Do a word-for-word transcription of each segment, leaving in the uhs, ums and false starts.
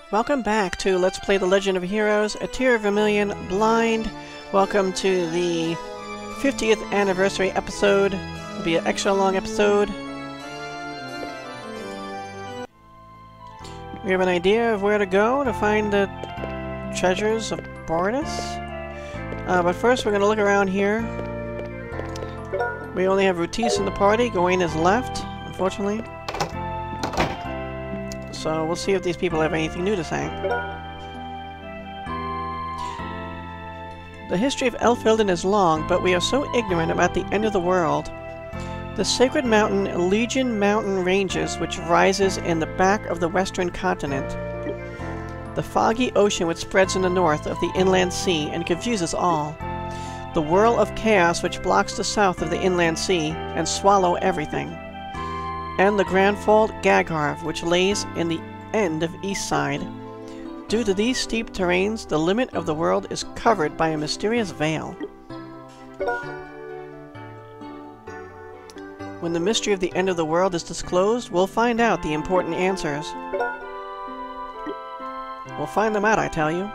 Welcome back to Let's Play The Legend of Heroes, a Tear of Vermillion Blind. Welcome to the fiftieth anniversary episode. It'll be an extra long episode. We have an idea of where to go to find the treasures of Bardis. Uh, but first we're going to look around here. We only have Rutis in the party. Gawain is left, unfortunately. So we'll see if these people have anything new to say. The history of Elfhilden is long, but we are so ignorant about the end of the world. The sacred mountain Legion Mountain ranges, which rises in the back of the western continent. The foggy ocean which spreads in the north of the inland sea and confuses all. The whirl of chaos which blocks the south of the inland sea and swallow everything. And the Grand Fold Gagharv, which lays in the end of East Side. Due to these steep terrains, the limit of the world is covered by a mysterious veil. When the mystery of the end of the world is disclosed, we'll find out the important answers. We'll find them out, I tell you.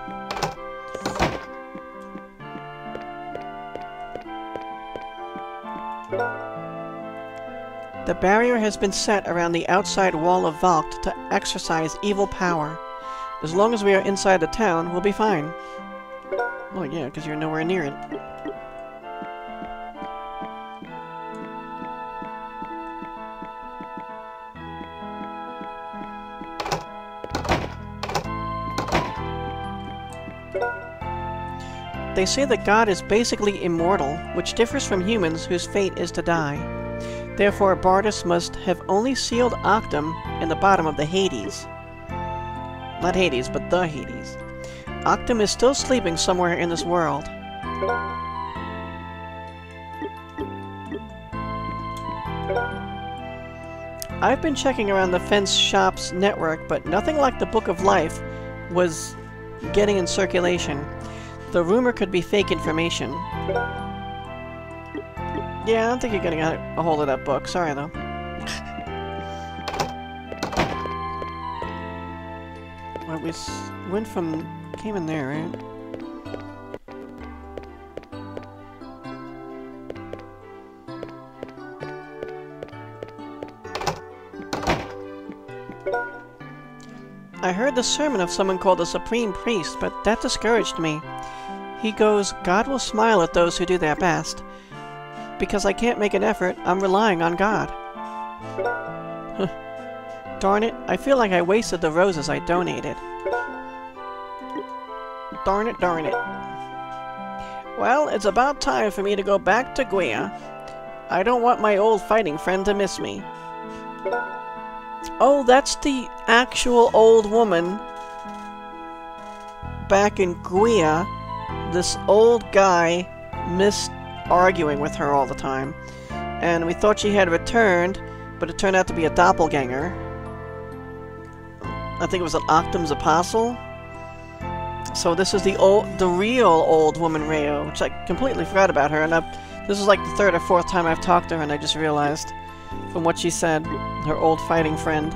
The barrier has been set around the outside wall of Valk to exercise evil power. As long as we are inside the town, we'll be fine. Well, yeah, because you're nowhere near it. They say that God is basically immortal, which differs from humans whose fate is to die. Therefore, Bardis must have only sealed Octum in the bottom of the Hades. Not Hades, but the Hades. Octum is still sleeping somewhere in this world. I've been checking around the Fence Shop's network, but nothing like the Book of Life was getting in circulation. The rumor could be fake information. Yeah, I don't think you're gonna get a hold of that book. Sorry, though. Well, we s went from... came in there, right? I heard the sermon of someone called the Supreme Priest, but that discouraged me. He goes, God will smile at those who do their best. Because I can't make an effort, I'm relying on God. Darn it, I feel like I wasted the roses I donated. Darn it, darn it. Well, it's about time for me to go back to Gwea. I don't want my old fighting friend to miss me. Oh, that's the actual old woman back in Gwea. This old guy missed arguing with her all the time, and we thought she had returned, but it turned out to be a doppelganger. I think it was an Octum's apostle. So this is the old, the real old woman Reo, which I completely forgot about her, and I, this is like the third or fourth time I've talked to her, and I just realized from what she said, her old fighting friend.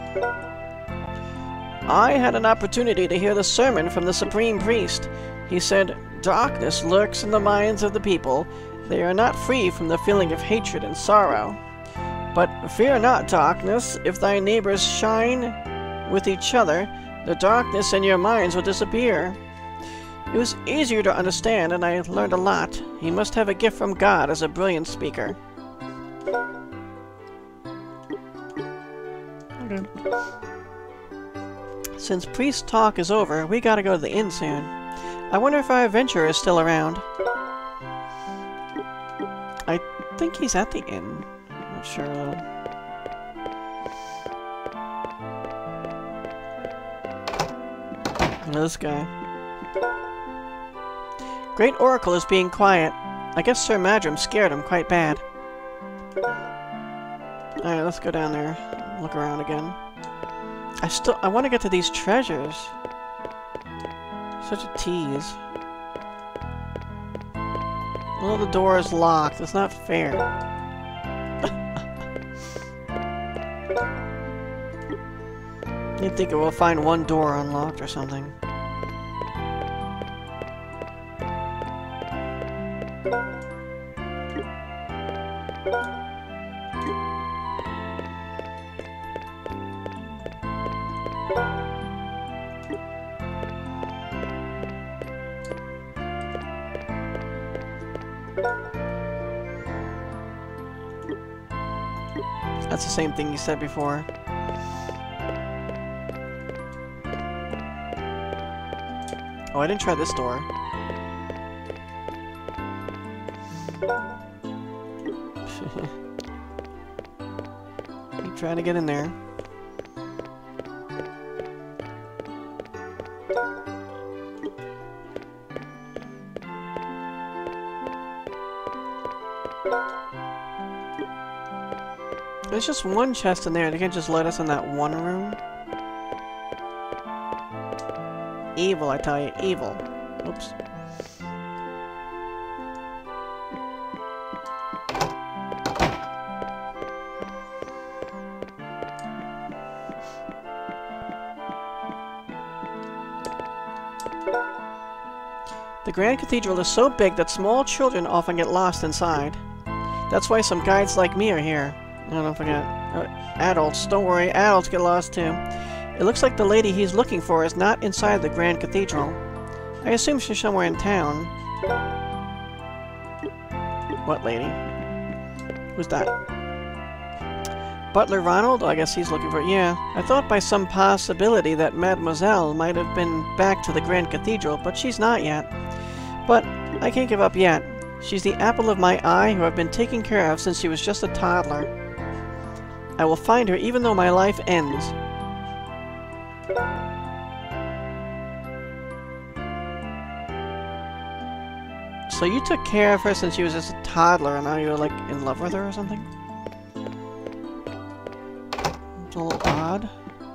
I had an opportunity to hear the sermon from the Supreme Priest. He said, darkness lurks in the minds of the people. They are not free from the feeling of hatred and sorrow. But fear not, darkness. If thy neighbors shine with each other, the darkness in your minds will disappear. It was easier to understand, and I learned a lot. He must have a gift from God as a brilliant speaker. Okay. Since priest talk is over, we gotta go to the inn soon. I wonder if our adventurer is still around. I think he's at the inn. I'm not sure though. This guy. Great Oracle is being quiet. I guess Sir Madrim scared him quite bad. Alright, let's go down there. Look around again. I still... I want to get to these treasures. Such a tease. Oh, the door is locked. It's not fair. You'd think it will find one door unlocked or something. That's the same thing you said before. Oh, I didn't try this door. Keep trying to get in there. There's just one chest in there. They can't just let us in that one room. Evil, I tell you. Evil. Oops. The Grand Cathedral is so big that small children often get lost inside. That's why some guides like me are here. Oh, don't forget. Uh, adults, don't worry, adults get lost too. It looks like the lady he's looking for is not inside the Grand Cathedral. I assume she's somewhere in town. What lady? Who's that? Butler Ronald? Oh, I guess he's looking for... Yeah, I thought by some possibility that Mademoiselle might have been back to the Grand Cathedral, but she's not yet. But I can't give up yet. She's the apple of my eye who I've been taking care of since she was just a toddler. I will find her even though my life ends. So you took care of her since she was just a toddler and now you're like in love with her or something? It's a little odd.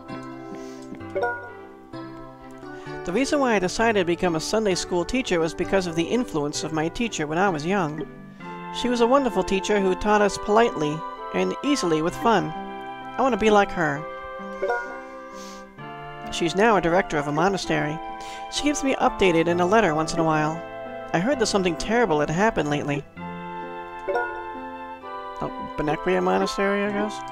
The reason why I decided to become a Sunday school teacher was because of the influence of my teacher when I was young. She was a wonderful teacher who taught us politely and easily with fun. I want to be like her. She's now a director of a monastery. She keeps me updated in a letter once in a while. I heard that something terrible had happened lately. Oh, Benequia Monastery, I guess?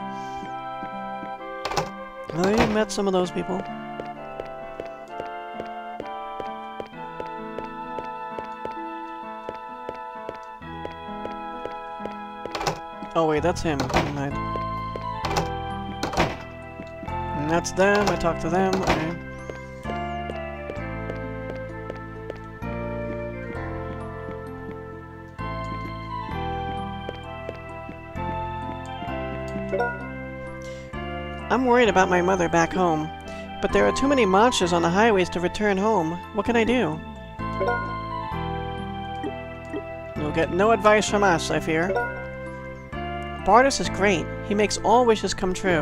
I met some of those people. Oh wait, that's him. And that's them. I talked to them. Okay. I'm worried about my mother back home, but there are too many monsters on the highways to return home. What can I do? You'll get no advice from us, I fear. Bartus is great. He makes all wishes come true.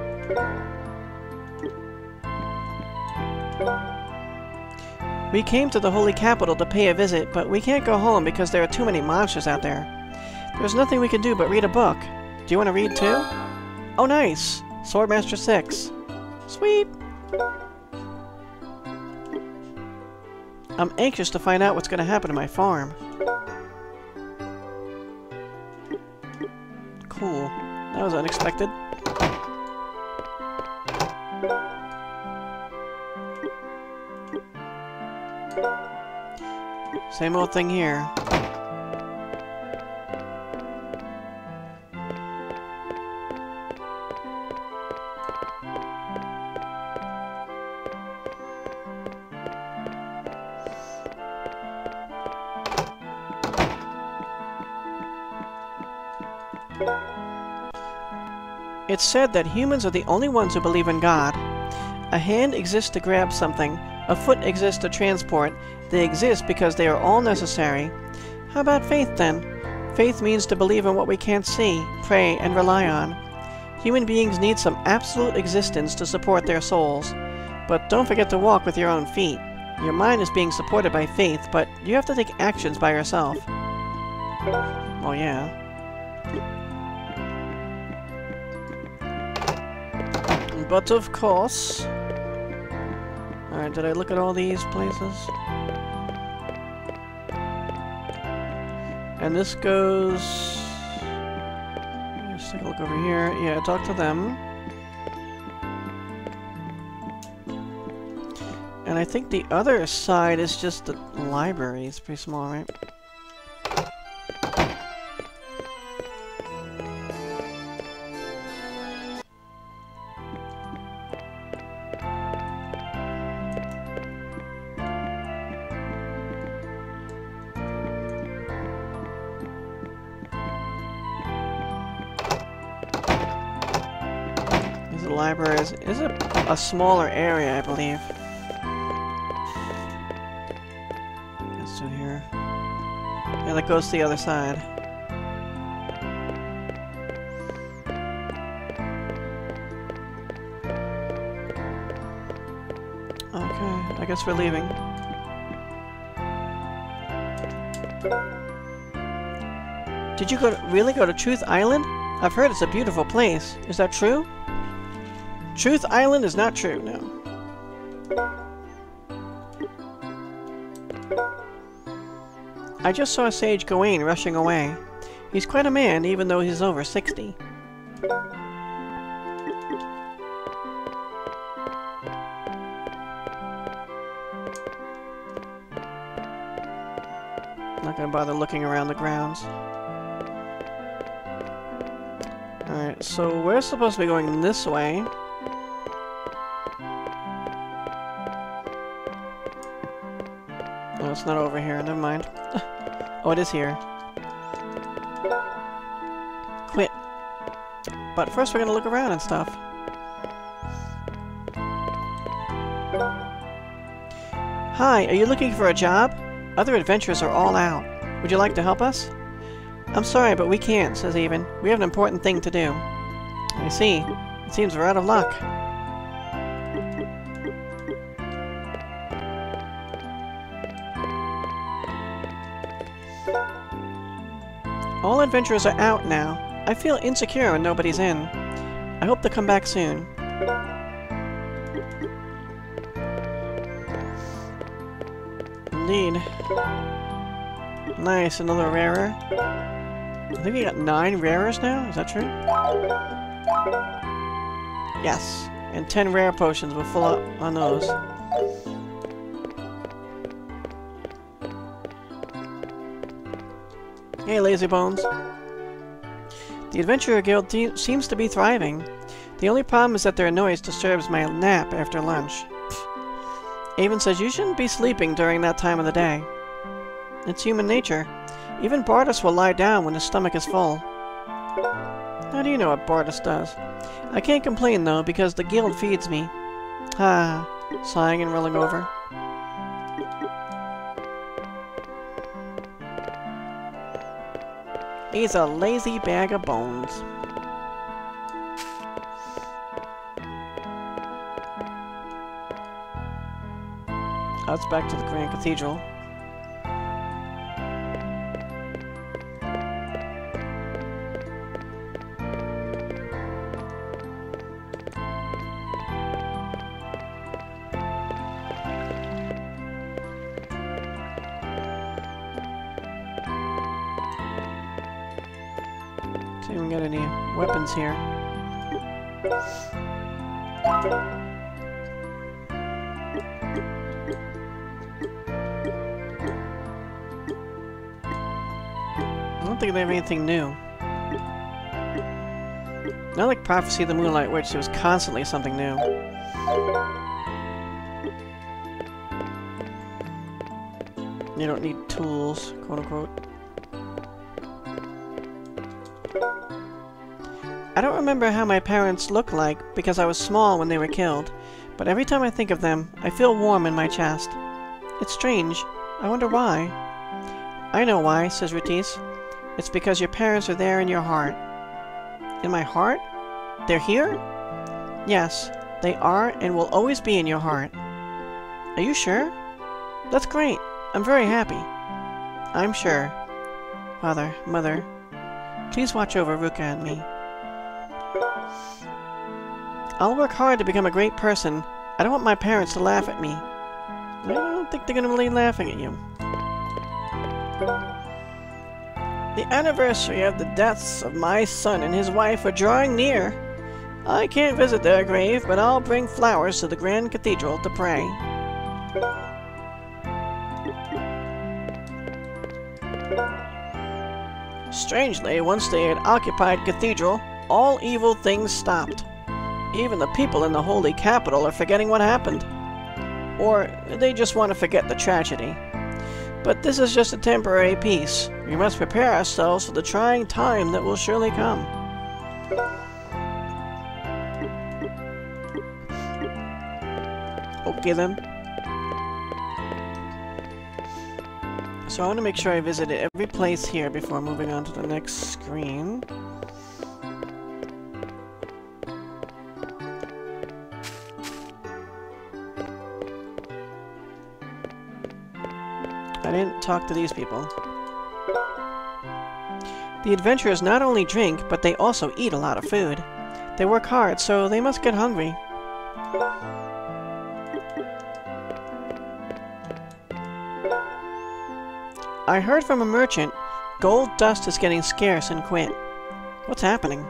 We came to the Holy Capital to pay a visit, but we can't go home because there are too many monsters out there. There's nothing we can do but read a book. Do you want to read too? Oh, nice! Swordmaster six. Sweet! I'm anxious to find out what's going to happen to my farm. Cool. That was unexpected. Same old thing here. It's said that humans are the only ones who believe in God. A hand exists to grab something, a foot exists to transport. They exist because they are all necessary. How about faith, then? Faith means to believe in what we can't see, pray, and rely on. Human beings need some absolute existence to support their souls. But don't forget to walk with your own feet. Your mind is being supported by faith, but you have to take actions by yourself. Oh, yeah. But of course, Alright, did I look at all these places? And this goes... Let's take a look over here. Yeah, talk to them. And I think the other side is just the library. It's pretty small, right? The library is, is a, a smaller area, I believe. Let's do here. Yeah, that goes to the other side. Okay, I guess we're leaving. Did you go to, really go to Truth Island? I've heard it's a beautiful place. Is that true? Truth Island is not true, no. I just saw Sage Gawain rushing away. He's quite a man, even though he's over sixty. Not gonna bother looking around the grounds. Alright, so we're supposed to be going this way. No, it's not over here. Never mind. Oh, it is here. Quit. But first we're gonna look around and stuff. Hi, are you looking for a job? Other adventurers are all out. Would you like to help us? I'm sorry, but we can't, says Even. We have an important thing to do. I see. It seems we're out of luck. All adventurers are out now. I feel insecure when nobody's in. I hope to come back soon. Indeed. Nice, another rarer. I think we got nine rares now, is that true? Yes, and ten rare potions. We'll fill up on those. Hey, lazy bones. The Adventurer Guild seems to be thriving. The only problem is that their noise disturbs my nap after lunch. Avon says you shouldn't be sleeping during that time of the day. It's human nature. Even Bardus will lie down when his stomach is full. How do you know what Bardus does? I can't complain, though, because the guild feeds me. Ah, sighing and rolling over. He's a lazy bag of bones. That's back to the Grand Cathedral. See if we got any weapons here. I don't think they have anything new. Not like Prophecy of the Moonlight Witch, there was constantly something new. You don't need tools, quote unquote. I don't remember how my parents looked like because I was small when they were killed, but every time I think of them, I feel warm in my chest. It's strange. I wonder why. I know why, says Rutis. It's because your parents are there in your heart. In my heart? They're here? Yes, they are and will always be in your heart. Are you sure? That's great. I'm very happy. I'm sure. Father, Mother, please watch over Ruka and me. I'll work hard to become a great person. I don't want my parents to laugh at me. I don't think they're gonna be laughing at you. The anniversary of the deaths of my son and his wife are drawing near. I can't visit their grave, but I'll bring flowers to the Grand Cathedral to pray. Strangely, once they had occupied Cathedral, all evil things stopped. Even the people in the holy capital are forgetting what happened. Or they just want to forget the tragedy. But this is just a temporary peace. We must prepare ourselves for the trying time that will surely come. Okay then. So I want to make sure I visited every place here before moving on to the next screen. I didn't talk to these people. The adventurers not only drink, but they also eat a lot of food. They work hard, so they must get hungry. I heard from a merchant, gold dust is getting scarce in Quit. What's happening?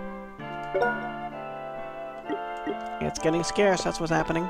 It's getting scarce, that's what's happening.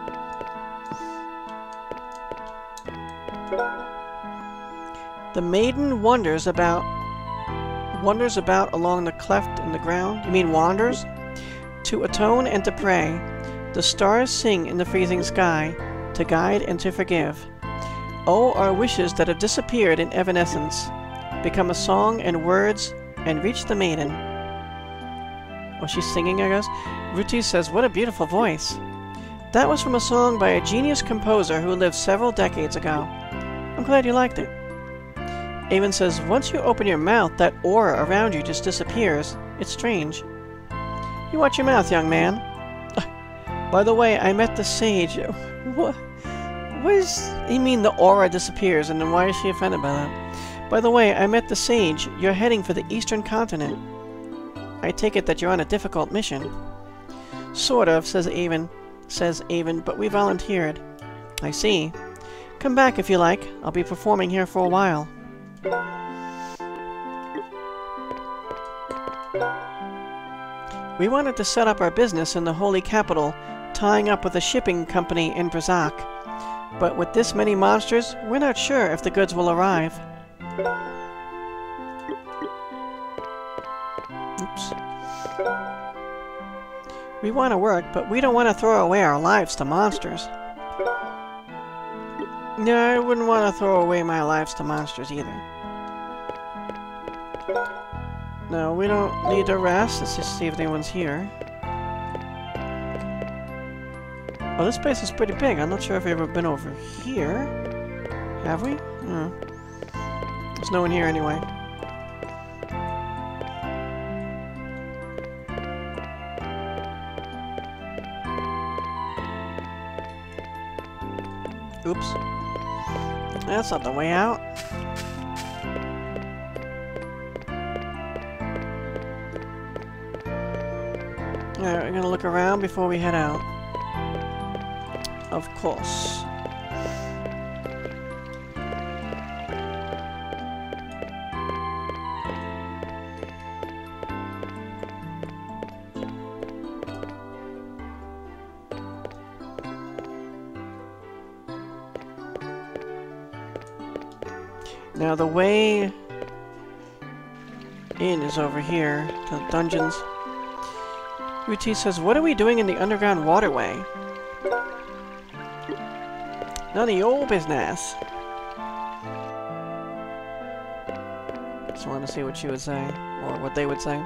The maiden wanders about... wanders about along the cleft in the ground? You mean wanders? To atone and to pray. The stars sing in the freezing sky, to guide and to forgive. Oh, our wishes that have disappeared in evanescence, become a song and words, and reach the maiden. Oh, she's singing, I guess? Ruti says, what a beautiful voice. That was from a song by a genius composer who lived several decades ago. I'm glad you liked it. Avon says, once you open your mouth, that aura around you just disappears. It's strange. You watch your mouth, young man. By the way, I met the sage. What? What does he mean the aura disappears, and then why is she offended by that? By the way, I met the sage. You're heading for the eastern continent. I take it that you're on a difficult mission. Sort of, says Avon, says Avon, but we volunteered. I see. Come back if you like. I'll be performing here for a while. We wanted to set up our business in the holy capital, tying up with a shipping company in Brazak. But with this many monsters, we're not sure if the goods will arrive. Oops. We want to work, but we don't want to throw away our lives to monsters. No, I wouldn't want to throw away my lives to monsters either. No, we don't need to rest. Let's just see if anyone's here. Oh, this place is pretty big. I'm not sure if we've ever been over here. Have we? No. There's no one here anyway. Oops. That's not the way out. Alright, we're gonna look around before we head out. Of course. Now the way in is over here to the dungeons. Ruti says, what are we doing in the underground waterway? None of your business. Just wanted to see what she would say, or what they would say.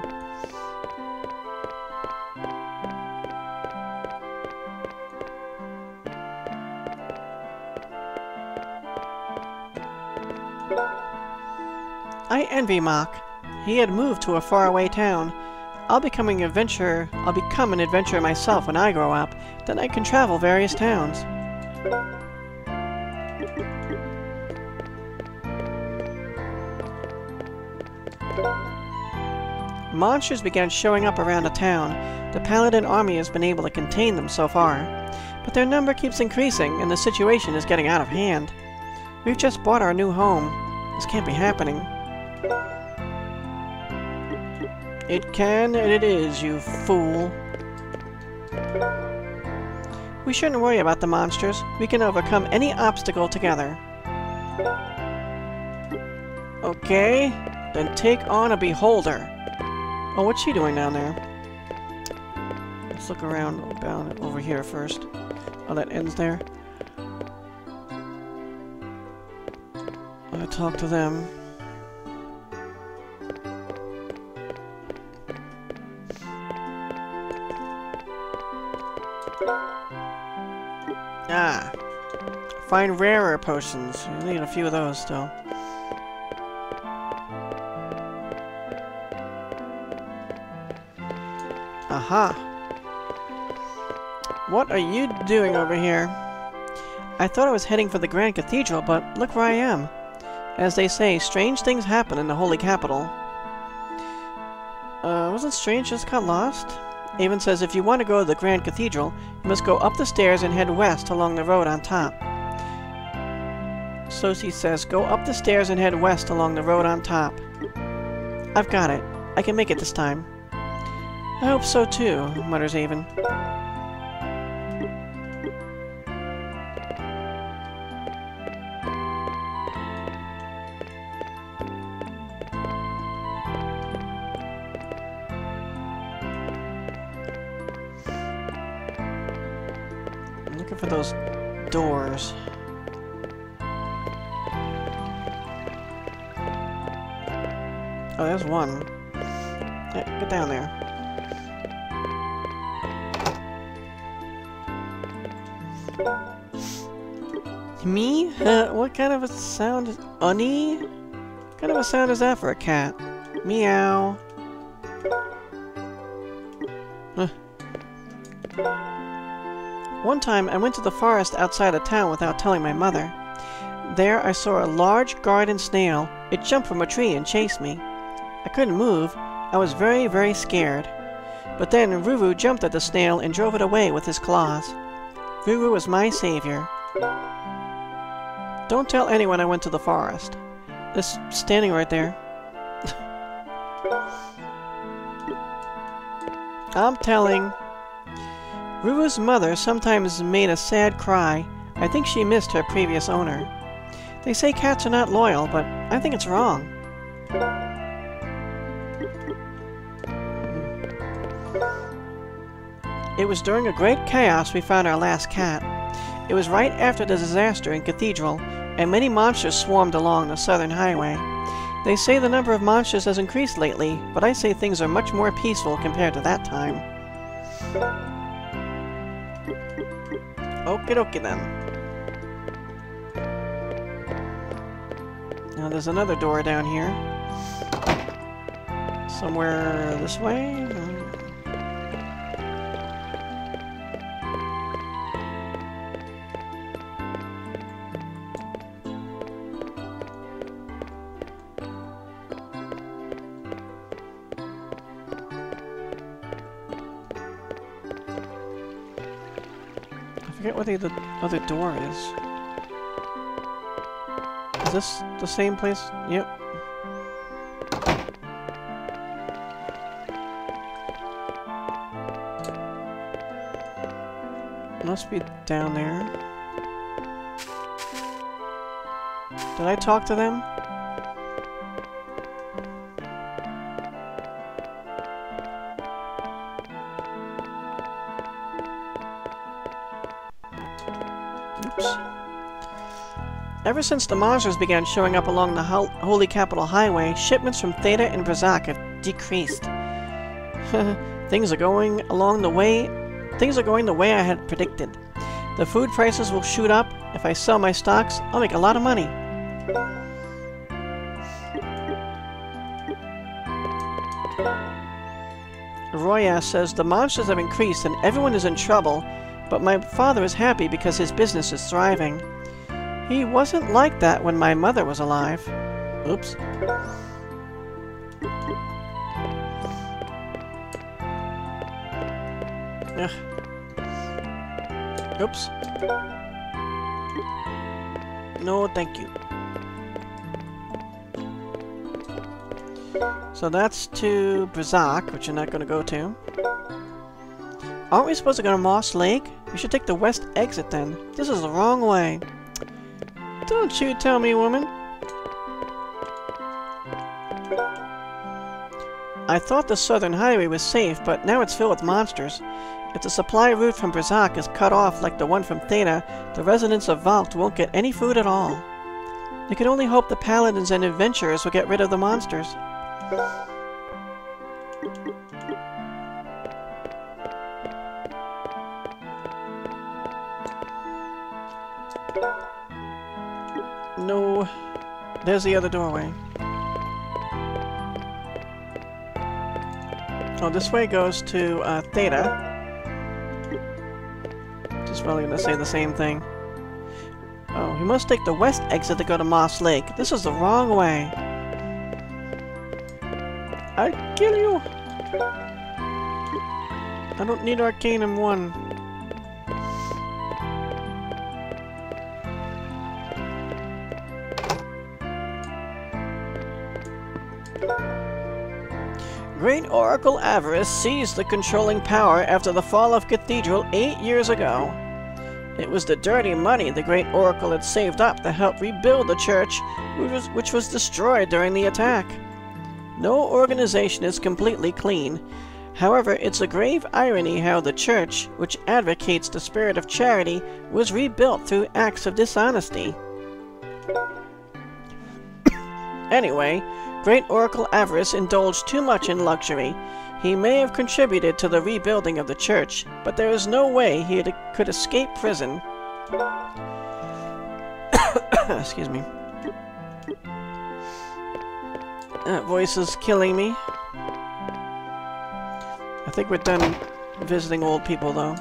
I envy Mock. He had moved to a faraway town. I'll becoming an adventurer. I'll become an adventurer myself when I grow up. Then I can travel various towns. Monsters began showing up around the town. The Paladin army has been able to contain them so far. But their number keeps increasing, and the situation is getting out of hand. We've just bought our new home. This can't be happening. It can, and it is, you fool. We shouldn't worry about the monsters. We can overcome any obstacle together. Okay, then take on a beholder. Oh, what's she doing down there? Let's look around down over here first. Oh, that ends there. I'll talk to them. Ah. Find rarer potions. I need a few of those still. Aha. What are you doing over here? I thought I was heading for the Grand Cathedral, but look where I am. As they say, strange things happen in the Holy Capital. Uh, wasn't strange just got lost? Avon says if you want to go to the Grand Cathedral, you must go up the stairs and head west along the road on top. Sophie says go up the stairs and head west along the road on top. I've got it. I can make it this time. I hope so too, mutters Avon. For those doors. Oh, there's one. Yeah, get down there. Me? Uh, what kind of a sound is... Unny? What kind of a sound is that for a cat? Meow. Huh. One time, I went to the forest outside of town without telling my mother. There, I saw a large garden snail. It jumped from a tree and chased me. I couldn't move. I was very, very scared. But then, Ruru jumped at the snail and drove it away with his claws. Ruru was my savior. Don't tell anyone I went to the forest. Just standing right there. I'm telling... Ruru's mother sometimes made a sad cry. I think she missed her previous owner. They say cats are not loyal, but I think it's wrong. It was during a great chaos we found our last cat. It was right after the disaster in Cathedral, and many monsters swarmed along the southern highway. They say the number of monsters has increased lately, but I say things are much more peaceful compared to that time. Okie dokie then. Now there's another door down here. Somewhere this way? I forget what the, the other door is. Is this the same place? Yep. Must be down there. Did I talk to them? Ever since the monsters began showing up along the Ho Holy Capital Highway, shipments from Theta and Brazak have decreased. Things are going along the way... Things are going the way I had predicted. The food prices will shoot up. If I sell my stocks, I'll make a lot of money. Roya says the monsters have increased and everyone is in trouble, but my father is happy because his business is thriving. He wasn't like that when my mother was alive. Oops. Ugh. Oops. No, thank you. So that's to Brazak, which you're not going to go to. Aren't we supposed to go to Moss Lake? We should take the west exit then. This is the wrong way. Don't you tell me, woman. I thought the southern highway was safe, but now it's filled with monsters. If the supply route from Brazak is cut off like the one from Theta, the residents of Valk won't get any food at all. We can only hope the paladins and adventurers will get rid of the monsters. No. There's the other doorway. Oh, this way goes to uh, Theta. Just probably gonna say the same thing. Oh, we must take the west exit to go to Moss Lake. This is the wrong way. I'd kill you! I don't need Arcanum one. Great Oracle Avarice seized the controlling power after the fall of Cathedral eight years ago. It was the dirty money the Great Oracle had saved up to help rebuild the church, which was, which was destroyed during the attack. No organization is completely clean. However, it's a grave irony how the church, which advocates the spirit of charity, was rebuilt through acts of dishonesty. Anyway, Great Oracle Avarice indulged too much in luxury. He may have contributed to the rebuilding of the church, but there is no way he had, could escape prison. Excuse me. That voice is killing me. I think we're done visiting old people, though.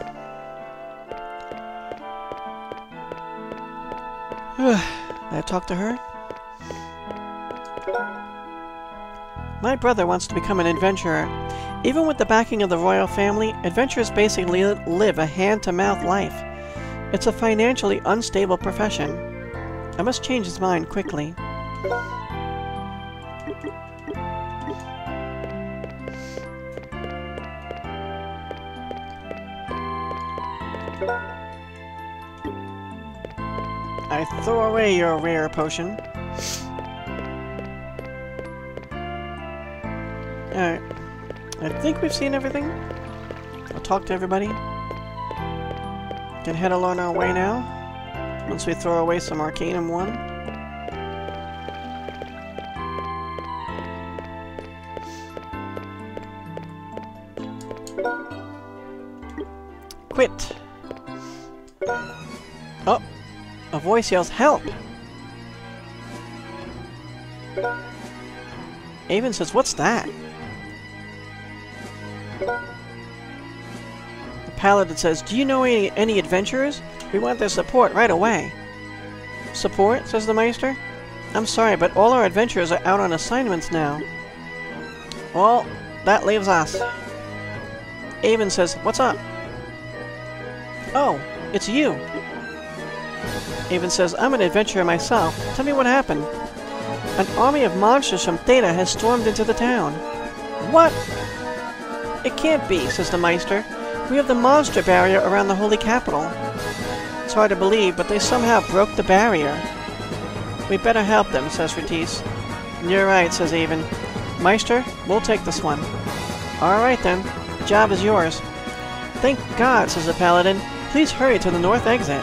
Did I talk to her? My brother wants to become an adventurer. Even with the backing of the royal family, adventurers basically live a hand-to-mouth life. It's a financially unstable profession. I must change his mind quickly. I throw away your rare potion. Alright. I think we've seen everything. I'll talk to everybody. Can head along our way now. Once we throw away some Arcanum one. Quit. Oh! A voice yells, "Help!" Avon says, "What's that?" The paladin says, "Do you know any, any adventurers? We want their support right away." "Support?" says the Meister. "I'm sorry, but all our adventurers are out on assignments now." "Well, that leaves us." Avon says, "What's up?" "Oh, it's you." Avon says, "I'm an adventurer myself. Tell me what happened." "An army of monsters from Theta has stormed into the town." "What?" "It can't be," says the Meister. "We have the monster barrier around the holy capital." "It's hard to believe, but they somehow broke the barrier." "We better help them," says Ratis. "You're right," says Avon. "Meister, we'll take this one." "Alright then. The job is yours." "Thank God," says the Paladin. "Please hurry to the north exit."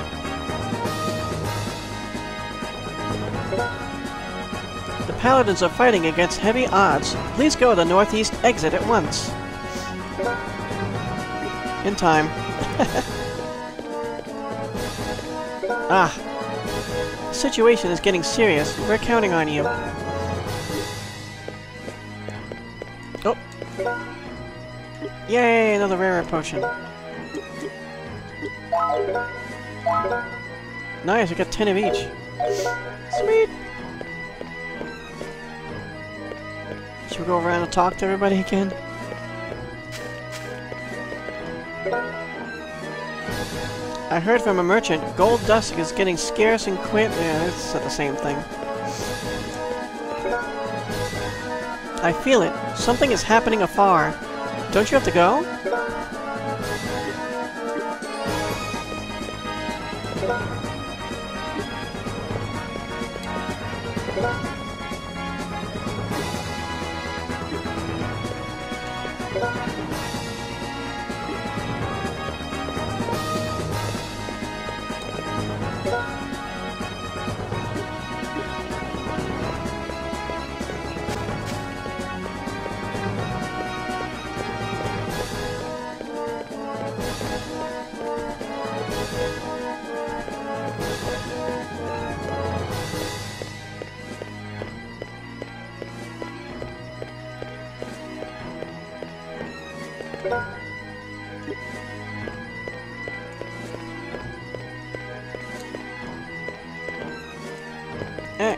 The Paladins are fighting against heavy odds. Please go to the northeast exit at once. In time. Ah. The situation is getting serious. We're counting on you. Oh. Yay, another rare potion. Nice, we got ten of each. Sweet. Should we go around and talk to everybody again? I heard from a merchant, gold dust is getting scarce and quit. Yeah, it's the same thing. I feel it. Something is happening afar. Don't you have to go? Eh.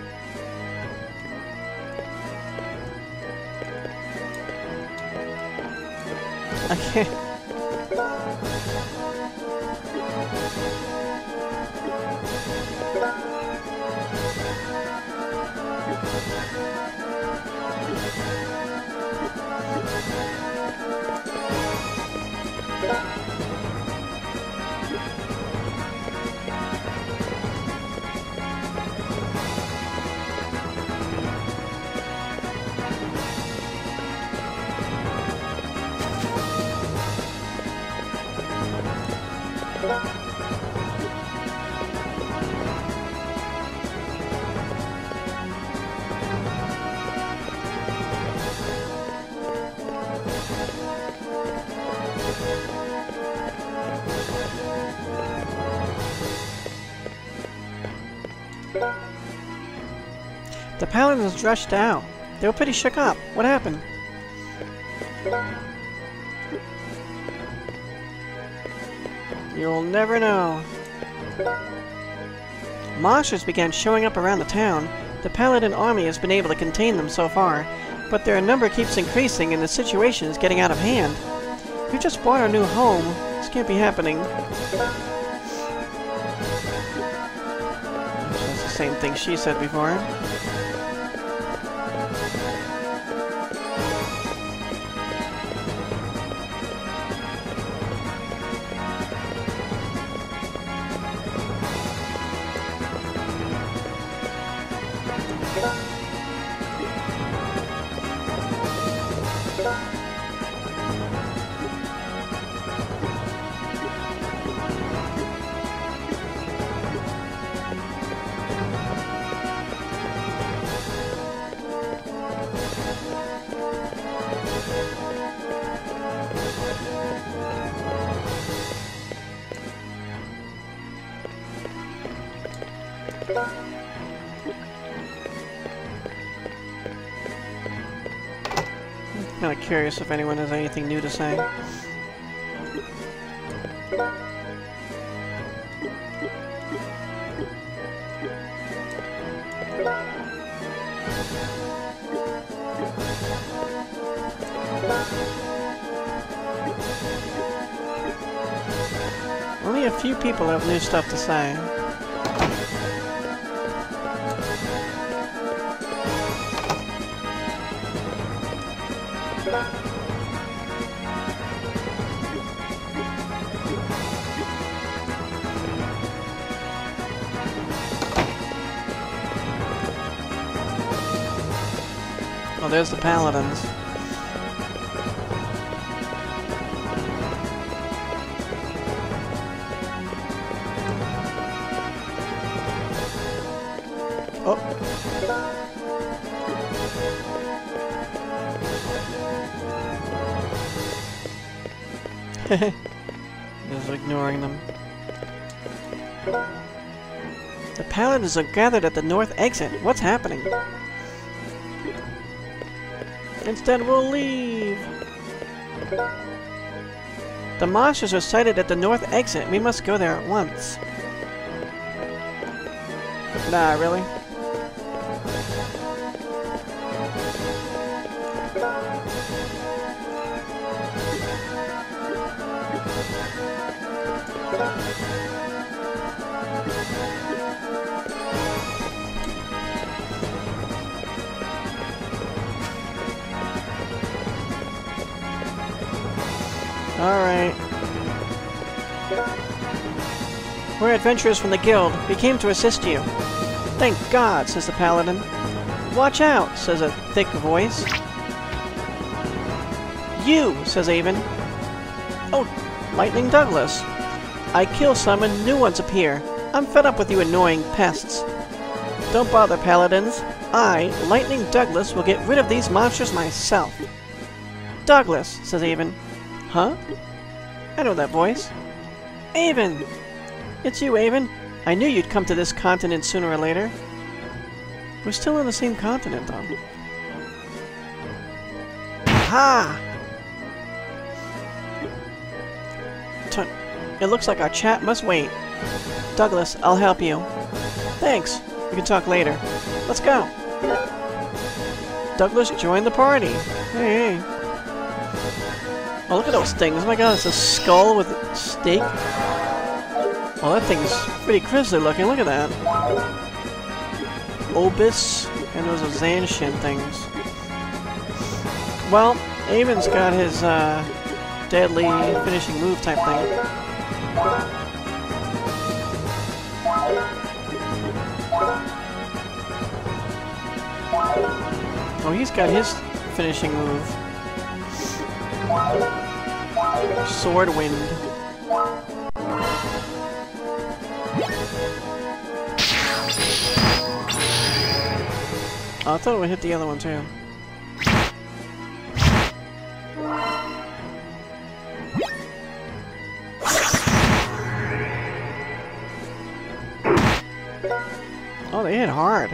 I can't. The paladins rushed out. They were pretty shook up. What happened? You'll never know. Monsters began showing up around the town. The paladin army has been able to contain them so far, but their number keeps increasing and the situation is getting out of hand. We just bought our new home. This can't be happening. That's the same thing she said before. I'm kind of curious if anyone has anything new to say. Only a few people have new stuff to say. Oh, there's the paladins. Oh. Just ignoring them. The paladins are gathered at the north exit. What's happening? Instead, we'll leave. The monsters are sighted at the north exit. We must go there at once. Nah, really? Alright. We're adventurers from the guild. We came to assist you. Thank God, says the paladin. Watch out, says a thick voice. You, says Avon. Oh, Lightning Douglas. I kill some and new ones appear. I'm fed up with you annoying pests. Don't bother, paladins. I, Lightning Douglas, will get rid of these monsters myself. Douglas, says Avon. Huh? I know that voice. Avon! It's you, Avon. I knew you'd come to this continent sooner or later. We're still on the same continent, though. Ha! T- it looks like our chat must wait. Douglas, I'll help you. Thanks. We can talk later. Let's go. Douglas, join the party. Hey, hey. Oh, look at those things. Oh my god, it's a skull with a steak. Oh, that thing's pretty crispy looking. Look at that. Obis and those Zanshin things. Well, Avon's got his uh, deadly finishing move type thing. Oh, he's got his finishing move. Sword Wind. Oh, I thought it would hit the other one too. Oh, they hit hard.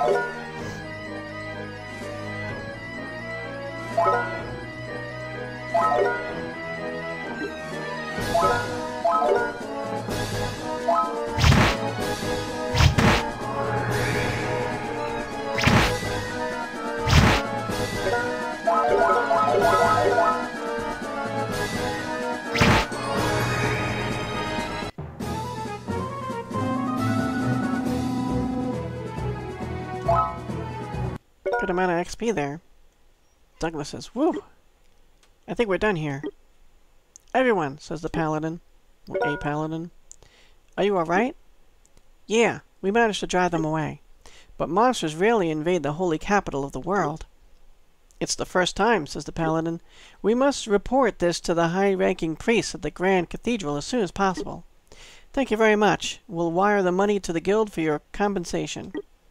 Good amount of X P there. Douglas says, woo! I think we're done here. Everyone, says the paladin. Or a paladin. Are you alright? Yeah, we managed to drive them away. But monsters rarely invade the holy capital of the world. It's the first time, says the paladin. We must report this to the high-ranking priests at the Grand Cathedral as soon as possible. Thank you very much. We'll wire the money to the guild for your compensation.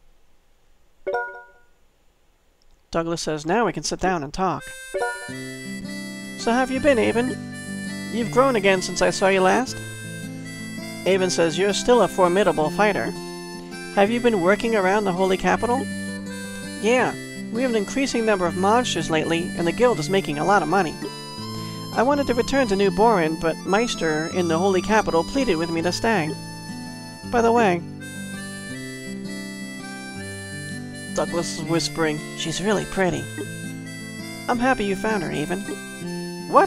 Douglas says, now we can sit down and talk. So how have you been, Avon? You've grown again since I saw you last? Avon says, you're still a formidable fighter. Have you been working around the holy capital? Yeah, we have an increasing number of monsters lately, and the guild is making a lot of money. I wanted to return to New Borin, but Meister in the holy capital pleaded with me to stay. By the way... Douglas is whispering, she's really pretty. I'm happy you found her, Avon. What?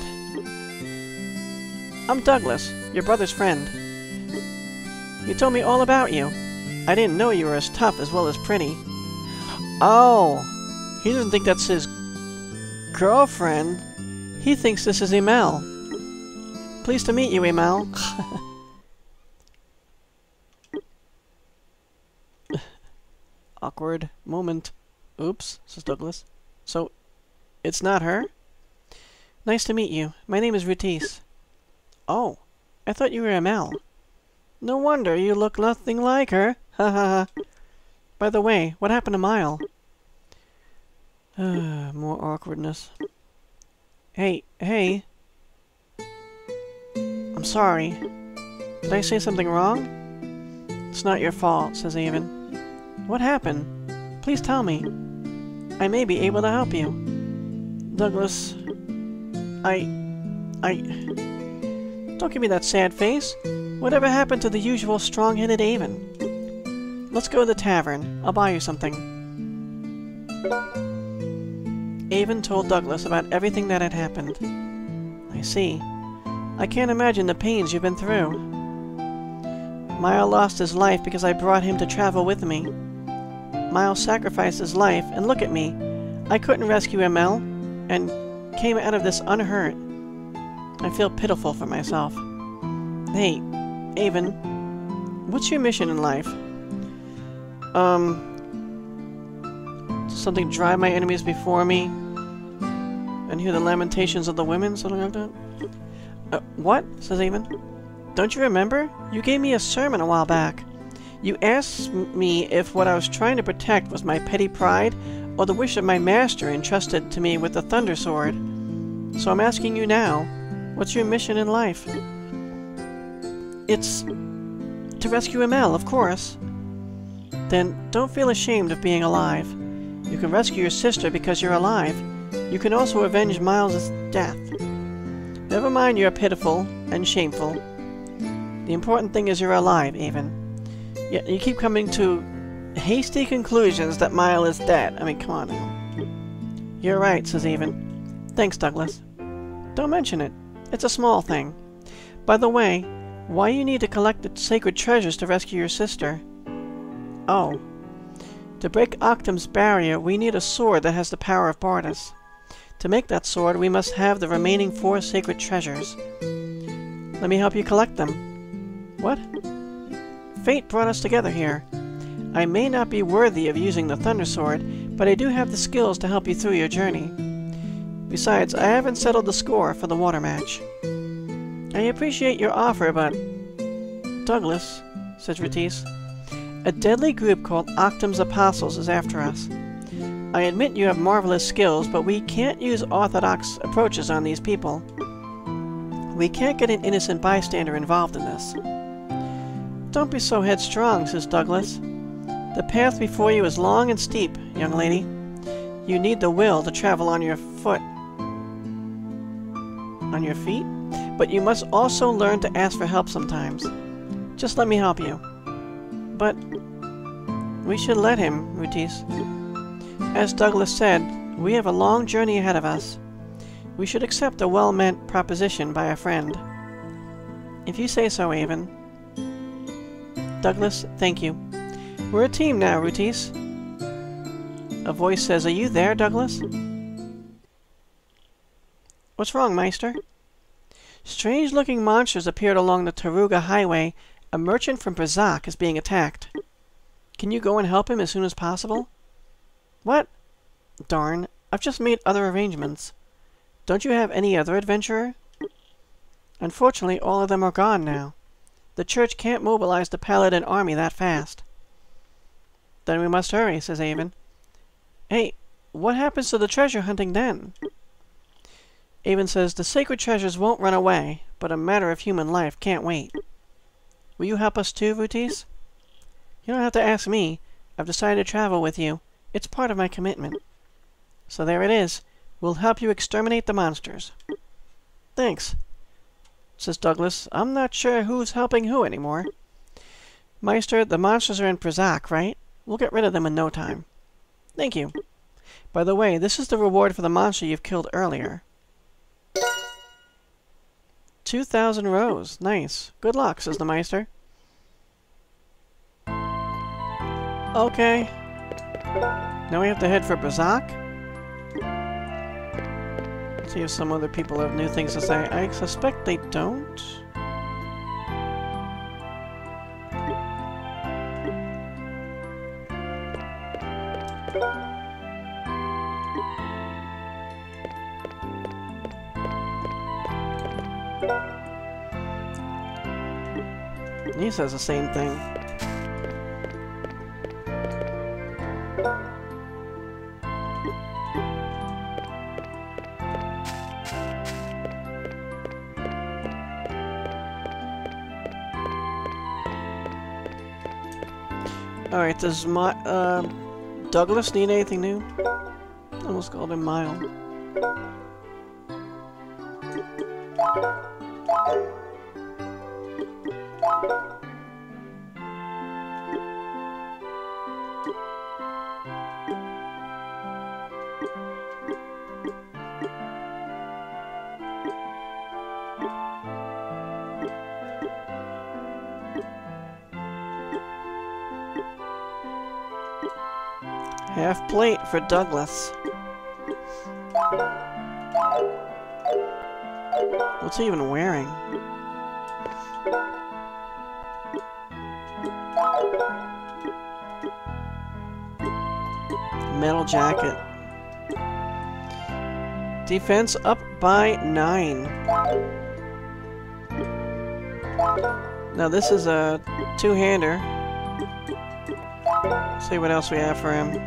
I'm Douglas, your brother's friend. You told me all about you. I didn't know you were as tough as well as pretty. Oh! He doesn't think that's his girlfriend. He thinks this is Emel. Pleased to meet you, Emel. Awkward moment. Oops, says Douglas. So, it's not her? Nice to meet you. My name is Rutis. Oh, I thought you were Emel. No wonder you look nothing like her. Ha ha ha. By the way, what happened to Mile? More awkwardness. Hey, hey. I'm sorry. Did I say something wrong? It's not your fault, says Avon. What happened? Please tell me. I may be able to help you. Douglas... I... I... Don't give me that sad face. Whatever happened to the usual strong-headed Avon? Let's go to the tavern. I'll buy you something. Avon told Douglas about everything that had happened. I see. I can't imagine the pains you've been through. Mile lost his life because I brought him to travel with me. Miles sacrificed his life, and look at me. I couldn't rescue Emel, and came out of this unhurt. I feel pitiful for myself. Hey, Avon, what's your mission in life? Um, something drive my enemies before me and hear the lamentations of the women, something like that? Uh, what? Says Avon. Don't you remember? You gave me a sermon a while back. You asked me if what I was trying to protect was my petty pride or the wish of my master entrusted to me with the Thunder Sword. So I'm asking you now, what's your mission in life? It's to rescue Amel, of course. Then don't feel ashamed of being alive. You can rescue your sister because you're alive. You can also avenge Miles' death. Never mind you're pitiful and shameful. The important thing is you're alive, Avon. Yet you keep coming to hasty conclusions that Miles is dead. I mean, come on now. You're right, says Avon. Thanks, Douglas. Don't mention it. It's a small thing. By the way, why you need to collect the sacred treasures to rescue your sister? Oh. To break Octum's barrier, we need a sword that has the power of Bardus. To make that sword, we must have the remaining four sacred treasures. Let me help you collect them. What? Fate brought us together here. I may not be worthy of using the Thunder Sword, but I do have the skills to help you through your journey. Besides, I haven't settled the score for the water match. I appreciate your offer, but... Douglas, said Rutice, a deadly group called Octum's Apostles is after us. I admit you have marvelous skills, but we can't use orthodox approaches on these people. We can't get an innocent bystander involved in this. Don't be so headstrong, says Douglas. The path before you is long and steep, young lady. You need the will to travel on your foot. On your feet? But you must also learn to ask for help sometimes. Just let me help you. But we should let him, Rutice. As Douglas said, we have a long journey ahead of us. We should accept a well-meant proposition by a friend. If you say so, Avon. Douglas, thank you. We're a team now, Rutice. A voice says, are you there, Douglas? What's wrong, Meister? Strange-looking monsters appeared along the Taruga highway. A merchant from Brazak is being attacked. Can you go and help him as soon as possible? What? Darn, I've just made other arrangements. Don't you have any other adventurer? Unfortunately, all of them are gone now. The church can't mobilize the paladin army that fast. Then we must hurry, says Avon. Hey, what happens to the treasure hunting then? Avon says, the sacred treasures won't run away, but a matter of human life can't wait. Will you help us too, Rutice? You don't have to ask me. I've decided to travel with you. It's part of my commitment. So there it is. We'll help you exterminate the monsters. Thanks, says Douglas. I'm not sure who's helping who anymore. Meister, the monsters are in Brazak, right? We'll get rid of them in no time. Thank you. By the way, this is the reward for the monster you've killed earlier. Two thousand rows. Nice. Good luck, says the Meister. Okay. Now we have to head for Brazak. Let's see if some other people have new things to say. I suspect they don't. He says the same thing. Alright, does my, uh, Douglas need anything new? Almost called him Mile. Half plate for Douglas. What's he even wearing? Metal jacket. Defense up by nine. Now this is a two-hander. See what else we have for him.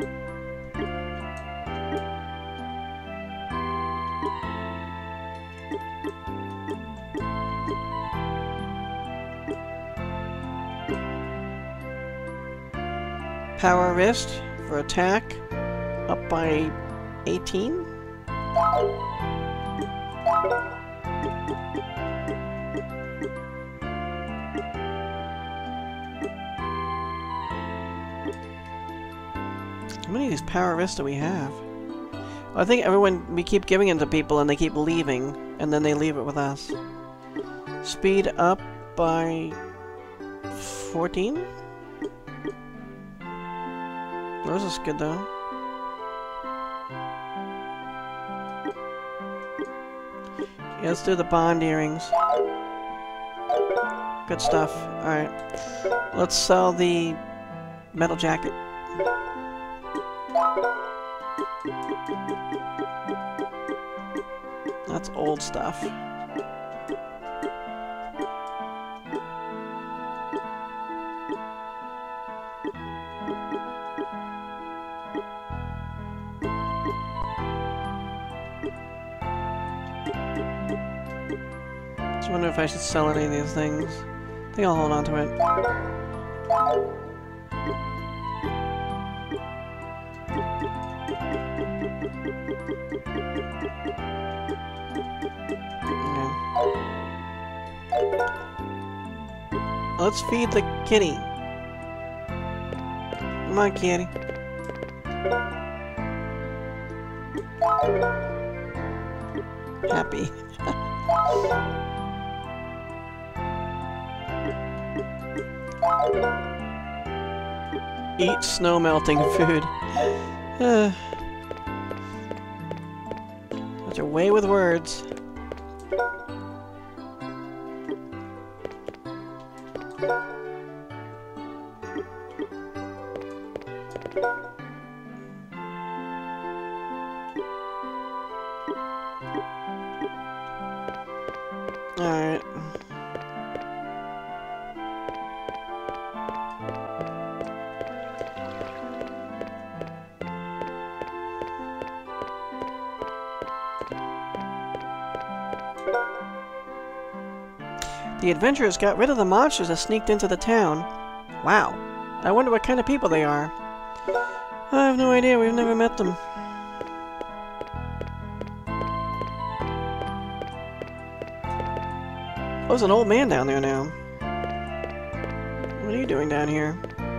Power wrist for attack, up by eighteen. How many of these power wrists do we have? I think everyone, we keep giving it to people and they keep leaving, and then they leave it with us. Speed up by fourteen? Yours is good though. Yeah, let's do the bond earrings. Good stuff. Alright. Let's sell the metal jacket. That's old stuff. I wonder if I should sell any of these things. I think I'll hold on to it. Okay. Let's feed the kitty. Come on, kitty. Happy. Eat snow-melting food. Uh, that's your way with words. Alright. The adventurers got rid of the monsters that sneaked into the town. Wow. I wonder what kind of people they are. I have no idea. We've never met them. Oh, there's an old man down there now. What are you doing down here?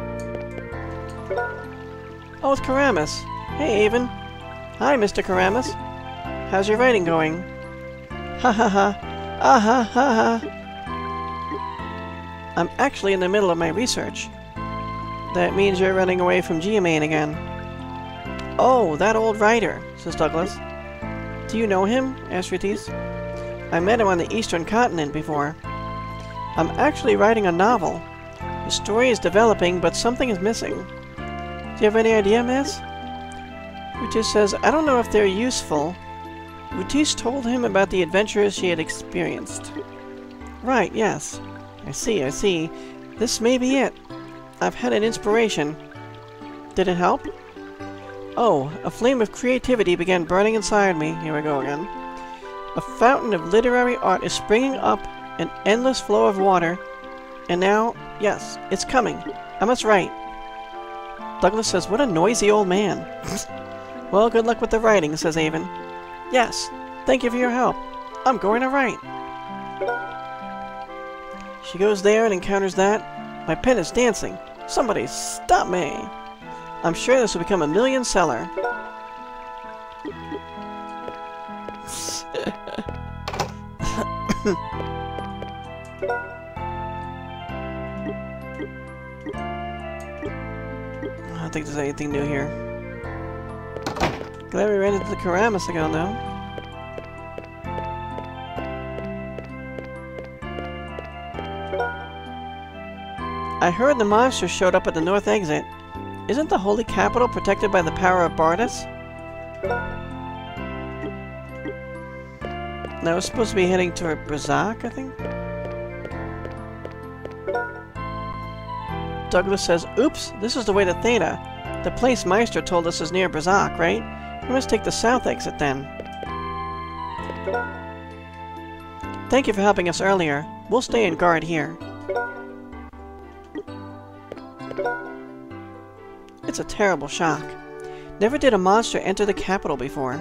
Oh, it's Karamis. Hey, Avon. Hi, Mister Karamis. How's your writing going? Ha ha ha. Ah ha ha ha. I'm actually in the middle of my research. That means you're running away from Geomane again. Oh, that old writer, says Douglas. Do you know him? Asked Ruthies. I met him on the eastern continent before. I'm actually writing a novel. The story is developing, but something is missing. Do you have any idea, miss? Ruthies says, I don't know if they're useful. Ruthies told him about the adventures she had experienced. Right, yes. I see, I see. This may be it. I've had an inspiration. Did it help? Oh, a flame of creativity began burning inside me. Here we go again. A fountain of literary art is springing up, an endless flow of water. And now, yes, it's coming. I must write. Douglas says, what a noisy old man. Well, good luck with the writing, says Avon. Yes, thank you for your help. I'm going to write. She goes there and encounters that. My pen is dancing. Somebody stop me. I'm sure this will become a million seller. I don't think there's anything new here. Glad we ran into the Karamis again, though. I heard the monsters showed up at the north exit. Isn't the holy capital protected by the power of Bardus? Now we're supposed to be heading toward Brazak, I think? Douglas says, oops, this is the way to Theta. The place Meister told us is near Brazak, right? We must take the south exit then. Thank you for helping us earlier. We'll stay in guard here. It's a terrible shock. Never did a monster enter the capital before.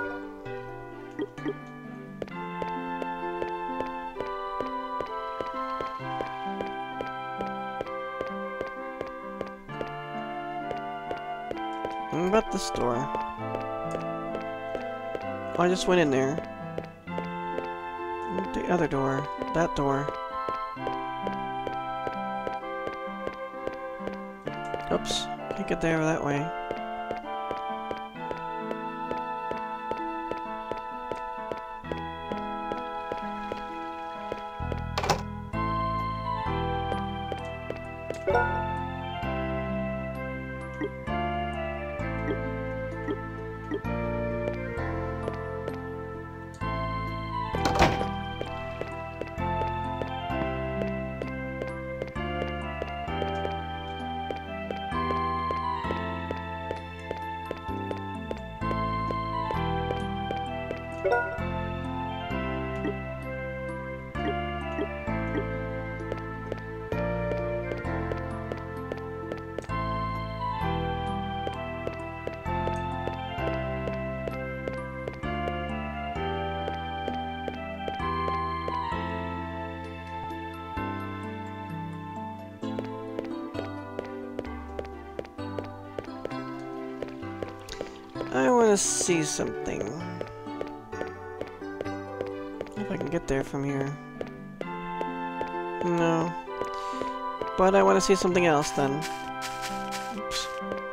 What about this door? Oh, I just went in there. The other door. That door. Oops. Can't get there that way. I want to see something. If I can get there from here. No. But I want to see something else then. Oops.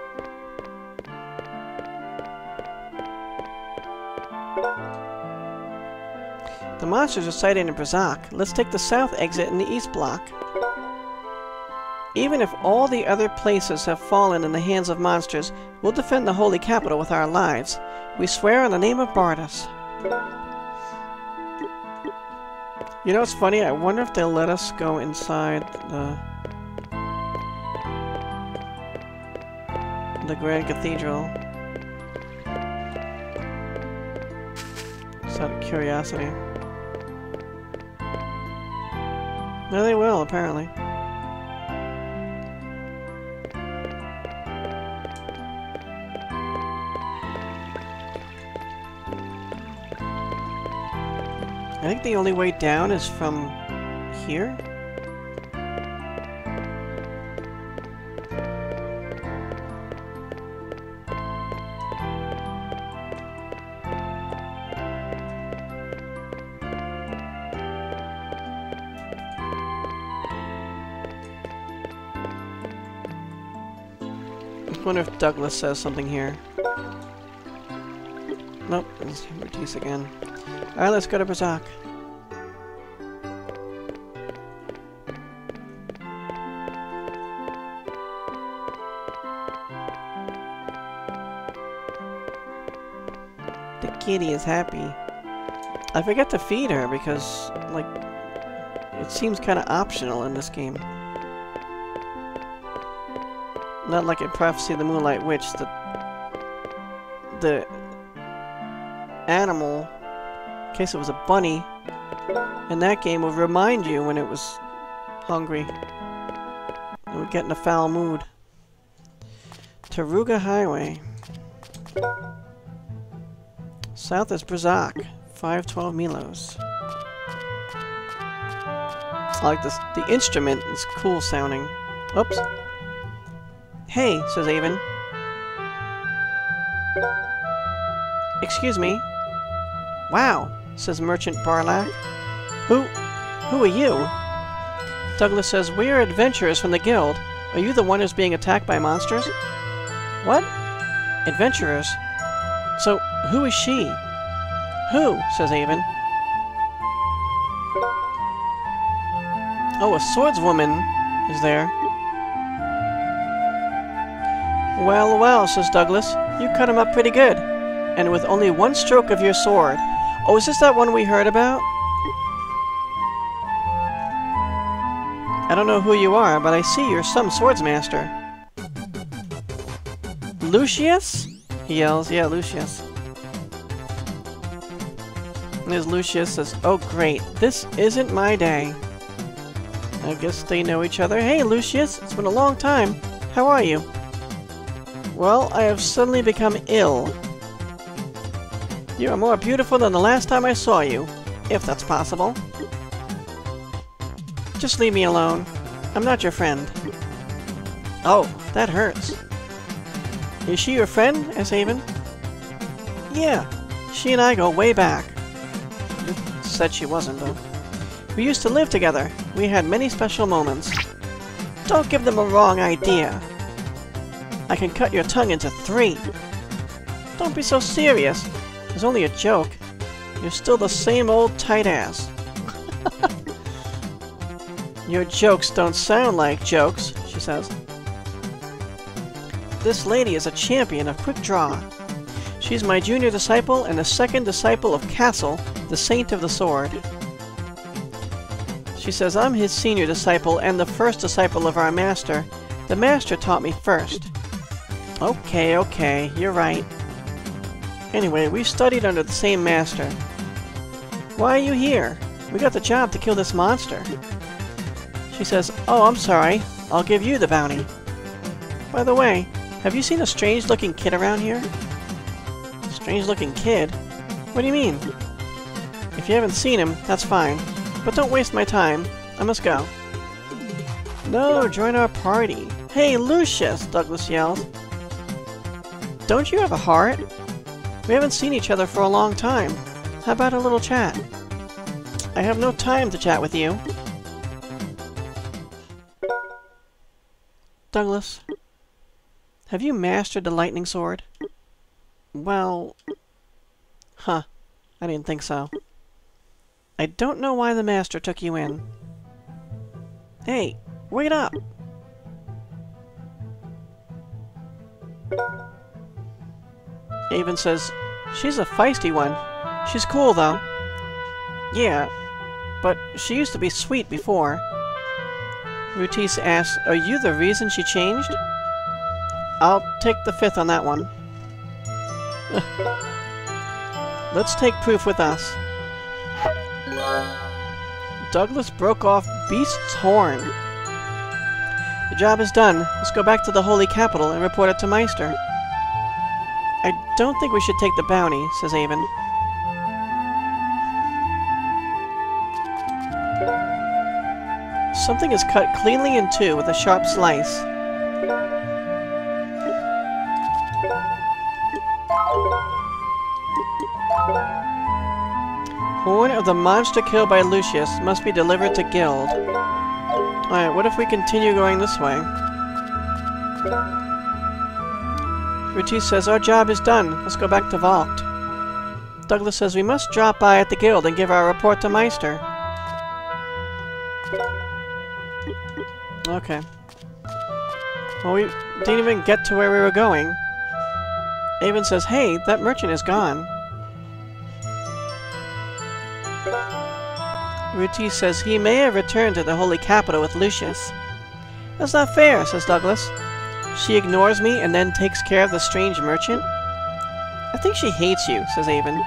The monsters are sighted in Brazak. Let's take the south exit in the east block. Even if all the other places have fallen in the hands of monsters, we'll defend the holy capital with our lives. We swear in the name of Bardus. You know what's funny? I wonder if they'll let us go inside the... the Grand Cathedral. Just out of curiosity. No, they will, apparently. I think the only way down is from here? I wonder if Douglas says something here. Nope, it's Matisse again. Alright, let's go to Brazak. The kitty is happy. I forget to feed her because, like, it seems kind of optional in this game. Not like in Prophecy of the Moonlight Witch, the the animal, in case it was a bunny, in that game would remind you when it was hungry. It would get in a foul mood. Taruga Highway. South is Brazak, five twelve Milos. I like this. The instrument is cool sounding. Oops. Hey, says Avon. Excuse me. Wow, says Merchant Barlack. Who... who are you? Douglas says, we are adventurers from the guild. Are you the one who's being attacked by monsters? What? Adventurers? So, who is she? Who? Says Avon. Oh, a swordswoman is there. Well, well, says Douglas. You cut him up pretty good. And with only one stroke of your sword. Oh, is this that one we heard about? I don't know who you are, but I see you're some swordsmaster. Lucias? He yells. Yeah, Lucias. And as Lucius says, oh great, this isn't my day. I guess they know each other. Hey Lucius, it's been a long time. How are you? Well, I have suddenly become ill. You are more beautiful than the last time I saw you, if that's possible. Just leave me alone. I'm not your friend. Oh, that hurts. Is she your friend? Asks Haven. Yeah, she and I go way back. Said she wasn't, though. We used to live together. We had many special moments. Don't give them a wrong idea. I can cut your tongue into three. Don't be so serious. It was only a joke. You're still the same old tight ass. Your jokes don't sound like jokes, she says. This lady is a champion of quick draw. She's my junior disciple and the second disciple of Castle, the Saint of the Sword. She says I'm his senior disciple and the first disciple of our master. The master taught me first. Okay, okay, you're right. Anyway, we studied under the same master. Why are you here? We got the job to kill this monster. She says, oh, I'm sorry. I'll give you the bounty. By the way, have you seen a strange-looking kid around here? Strange-looking kid? What do you mean? If you haven't seen him, that's fine. But don't waste my time. I must go. No, join our party. Hey, Lucius, Douglas yells. Don't you have a heart? We haven't seen each other for a long time. How about a little chat? I have no time to chat with you. Douglas, have you mastered the lightning sword? Well... Huh. I didn't think so. I don't know why the master took you in. Hey, wait up! Avon says, she's a feisty one. She's cool, though. Yeah, but she used to be sweet before. Rutis asks, are you the reason she changed? I'll take the fifth on that one. Let's take proof with us. Douglas broke off Beast's horn. The job is done. Let's go back to the Holy Capital and report it to Meister. I don't think we should take the bounty, says Avon. Something is cut cleanly in two with a sharp slice. Horn of the monster killed by Lucius must be delivered to Guild. Alright, what if we continue going this way? Rutis says, our job is done. Let's go back to Vault. Douglas says, we must drop by at the Guild and give our report to Meister. Okay. Well, we didn't even get to where we were going. Avon says, hey, that merchant is gone. Rutis says he may have returned to the Holy Capital with Lucius. That's not fair, says Douglas. She ignores me and then takes care of the strange merchant? I think she hates you, says Avon.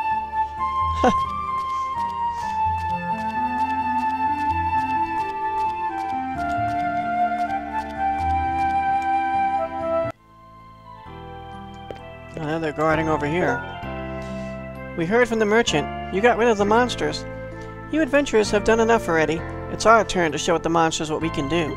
Oh, now they're guarding over here. We heard from the merchant. You got rid of the monsters. You adventurers have done enough already. It's our turn to show the monsters what we can do.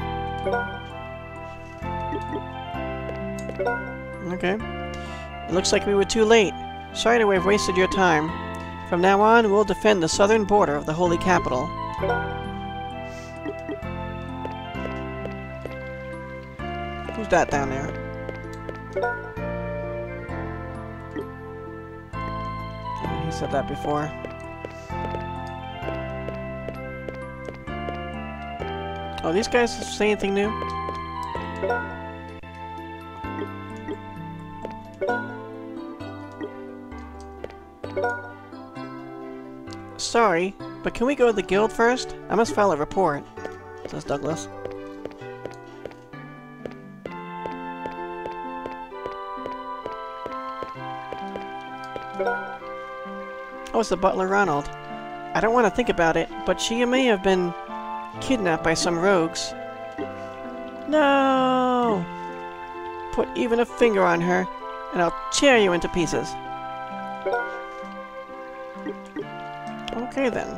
Okay. It looks like we were too late. Sorry to have wasted your time. From now on, we'll defend the southern border of the Holy Capital. Who's that down there? He said that before. Oh, these guys say anything new? Sorry, but can we go to the guild first? I must file a report, says Douglas. Oh, it's the butler Ronald. I don't want to think about it, but she may have been kidnapped by some rogues. No! Put even a finger on her, and I'll tear you into pieces. Okay, then.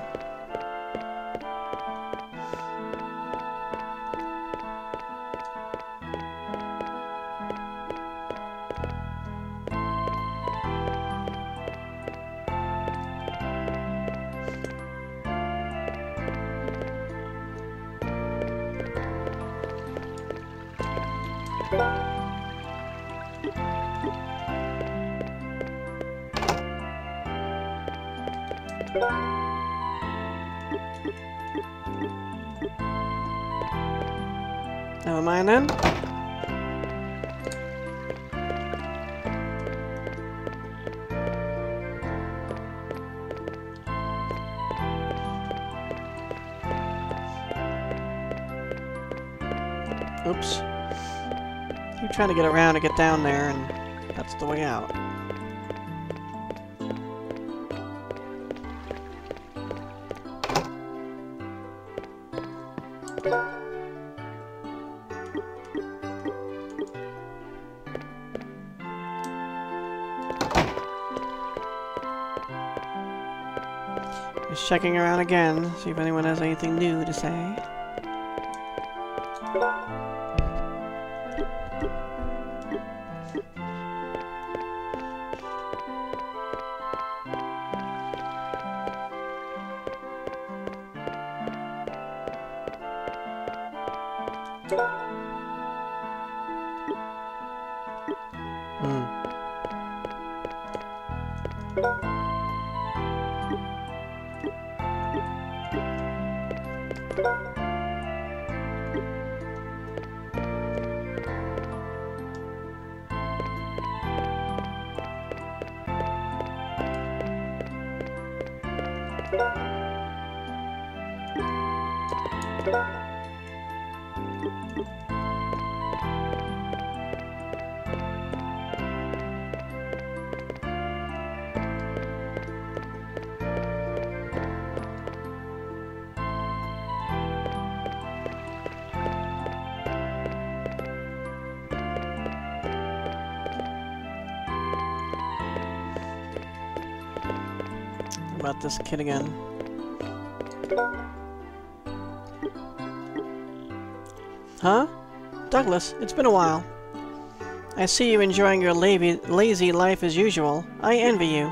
Never mind then. Oops. Keep trying to get around to get down there, and that's the way out. Just checking around again, see if anyone has anything new to say. Hmm. About this kid again. Huh? Douglas, it's been a while. I see you enjoying your lazy, lazy life as usual. I envy you.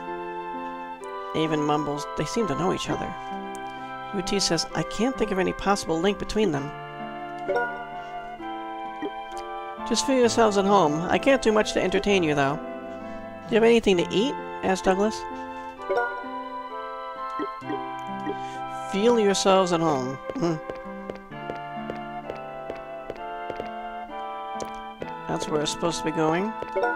Avon mumbles, they seem to know each other. U T says, I can't think of any possible link between them. Just feel yourselves at home. I can't do much to entertain you, though. Do you have anything to eat? Asked Douglas. Feel yourselves at home. Mm. That's where we're supposed to be going.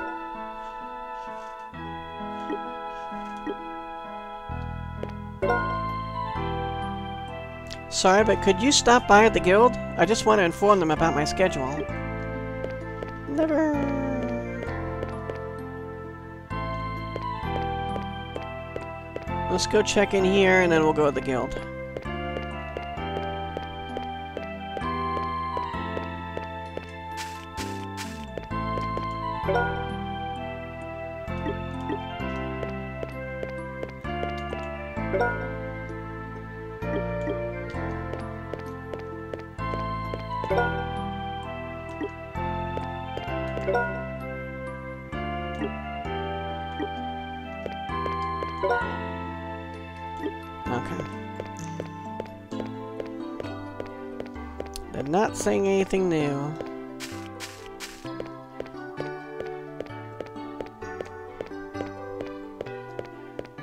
Sorry, but could you stop by at the guild? I just want to inform them about my schedule. Never. Let's go check in here, and then we'll go to the guild. Okay. They're not saying anything new.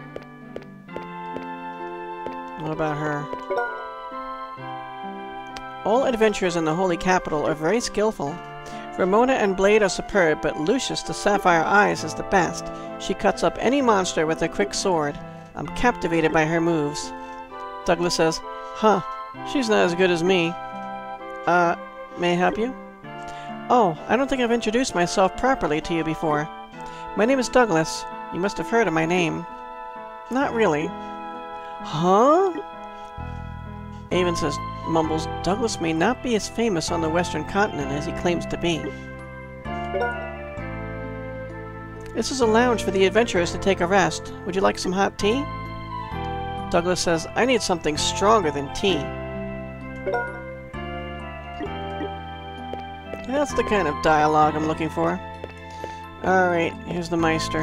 What about her? All adventurers in the Holy Capital are very skillful. Ramona and Blade are superb, but Lucias, the Sapphire Eyes, is the best. She cuts up any monster with a quick sword. I'm captivated by her moves. Douglas says, huh, she's not as good as me. Uh, may I help you? Oh, I don't think I've introduced myself properly to you before. My name is Douglas. You must have heard of my name. Not really. Huh? Avon says, mumbles, Douglas may not be as famous on the Western continent as he claims to be. This is a lounge for the adventurers to take a rest. Would you like some hot tea? Douglas says, I need something stronger than tea. That's the kind of dialogue I'm looking for. Alright, here's the Meister.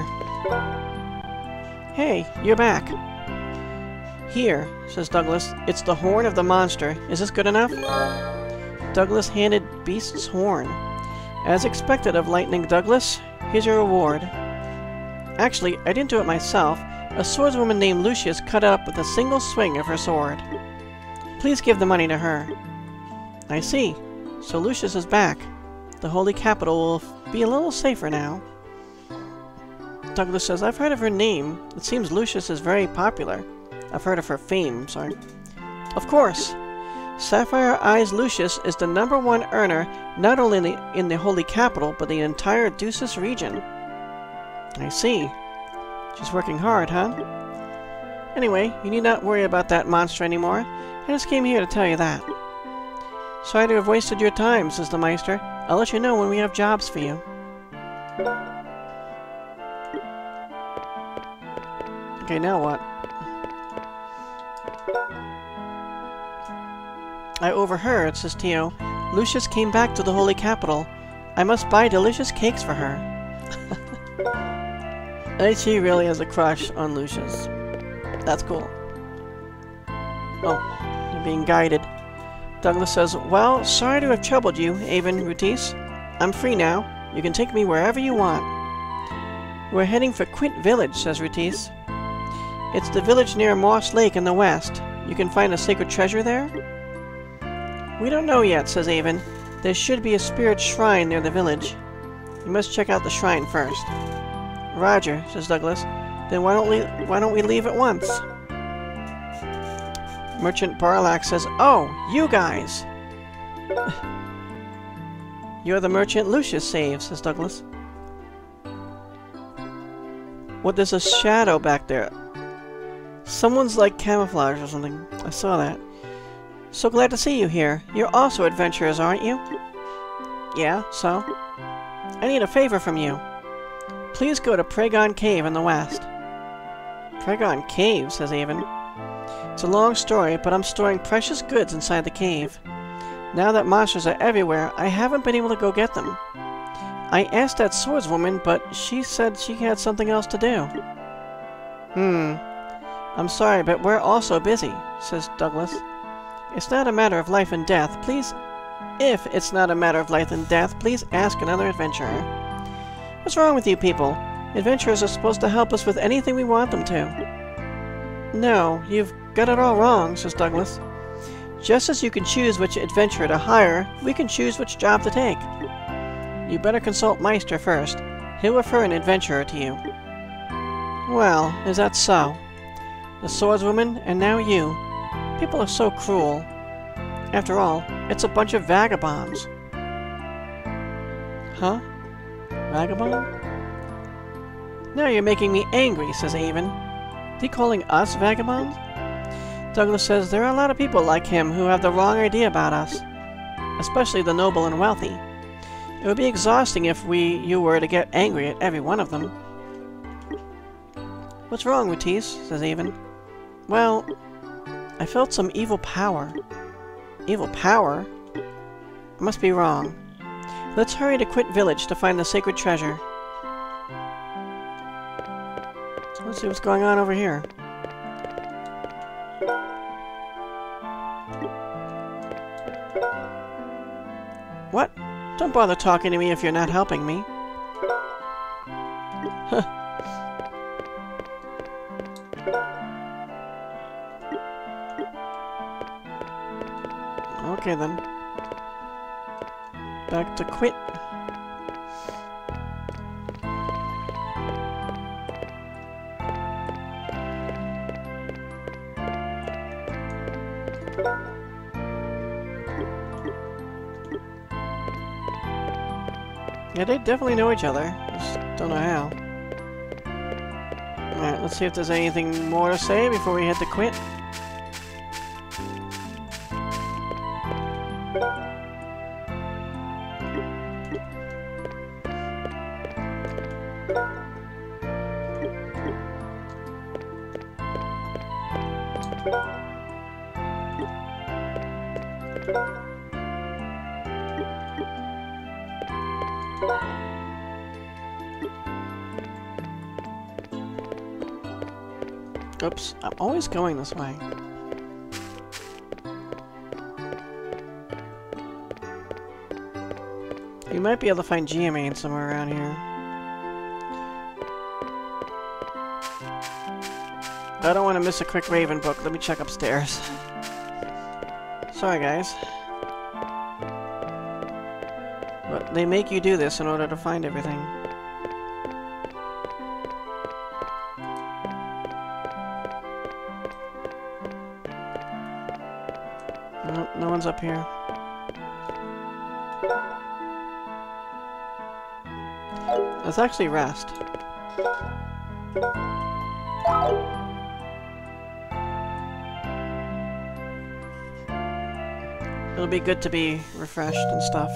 Hey, you're back. Here, says Douglas, it's the horn of the monster. Is this good enough? Douglas handed Beast's horn. As expected of Lightning Douglas, here's your reward. Actually, I didn't do it myself. A swordswoman named Lucias cut it up with a single swing of her sword. Please give the money to her. I see. So Lucias is back. The Holy Capital will be a little safer now. Douglas says, I've heard of her name. It seems Lucias is very popular. I've heard of her fame, sorry. Of course. Sapphire Eyes Lucias is the number one earner not only in the, in the Holy Capital, but the entire Ducis region. I see. She's working hard, huh? Anyway, you need not worry about that monster anymore. I just came here to tell you that. Sorry to have wasted your time, says the Meister. I'll let you know when we have jobs for you. Okay, now what? I overheard, says Tio. Lucias came back to the Holy Capital. I must buy delicious cakes for her. And she really has a crush on Lucias. That's cool. Oh, you're being guided. Douglas says, well, sorry to have troubled you, Avon Rutis. I'm free now. You can take me wherever you want. We're heading for Quint Village, says Rutis. It's the village near Moss Lake in the west. You can find a sacred treasure there? We don't know yet, says Avon. There should be a spirit shrine near the village. You must check out the shrine first. Roger, says Douglas. Then why don't we why don't we leave at once? Merchant Barlack says, oh, you guys! You're the merchant Lucias saves, says Douglas. What, there's a shadow back there. Someone's like camouflage or something. I saw that. So glad to see you here. You're also adventurers, aren't you? Yeah, so? I need a favor from you. Please go to Pragon Cave in the west. Pragon Cave, says Avon. It's a long story, but I'm storing precious goods inside the cave. Now that monsters are everywhere, I haven't been able to go get them. I asked that swordswoman, but she said she had something else to do. Hmm. I'm sorry, but we're also busy, says Douglas. It's not a matter of life and death. Please, if it's not a matter of life and death, please ask another adventurer. What's wrong with you people? Adventurers are supposed to help us with anything we want them to. No, you've got it all wrong, says Douglas. Just as you can choose which adventurer to hire, we can choose which job to take. You better consult Meister first. He'll refer an adventurer to you. Well, is that so? The swordswoman, and now you. People are so cruel. After all, it's a bunch of vagabonds. Huh? Vagabond? Now you're making me angry, says Avon. Is he calling us vagabonds? Douglas says there are a lot of people like him who have the wrong idea about us. Especially the noble and wealthy. It would be exhausting if we, you were to get angry at every one of them. What's wrong, Rutis? Says Avon. Well, I felt some evil power. Evil power? I must be wrong. Let's hurry to Quint Village to find the sacred treasure. Let's see what's going on over here. What? Don't bother talking to me if you're not helping me. Okay then. Back to quit. Yeah, they definitely know each other. Just don't know how. Alright, let's see if there's anything more to say before we head to quit. Oops, I'm always going this way. You might be able to find Geomane somewhere around here. I don't want to miss a quick Raven book. Let me check upstairs. Sorry, guys. But they make you do this in order to find everything. Nope, no one's up here. Let's actually rest. It'll be good to be refreshed and stuff.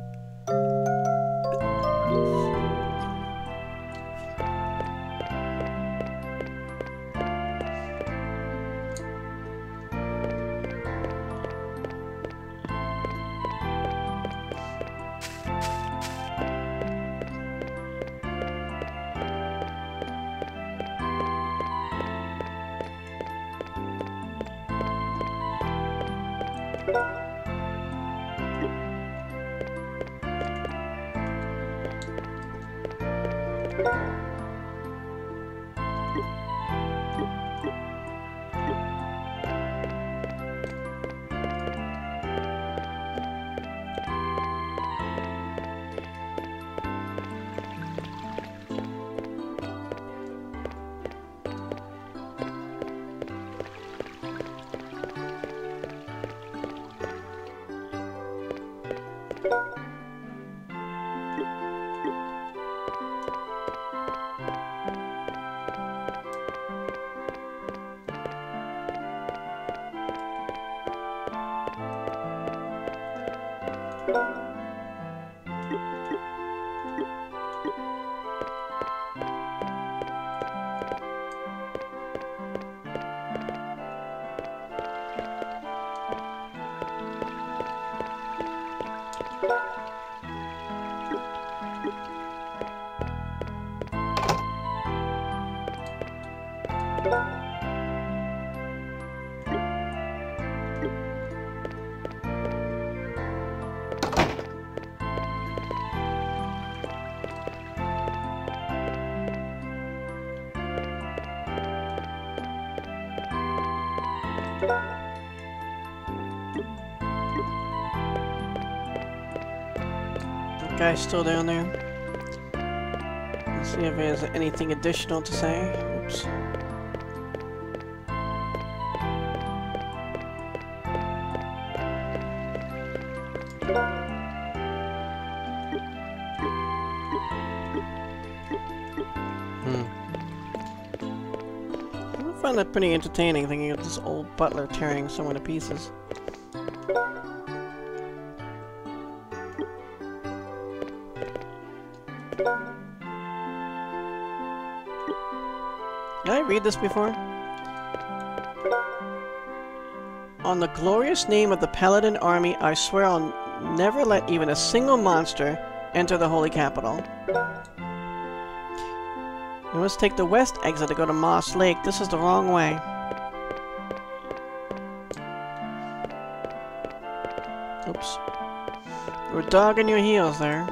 Guy's still down there. Let's see if he has anything additional to say. Oops. Hmm. I find that pretty entertaining, thinking of this old butler tearing someone to pieces. Did I read this before? On the glorious name of the Paladin army, I swear I'll never let even a single monster enter the holy capital. We must take the west exit to go to Moss Lake. This is the wrong way. Oops. We're dogging your heels there.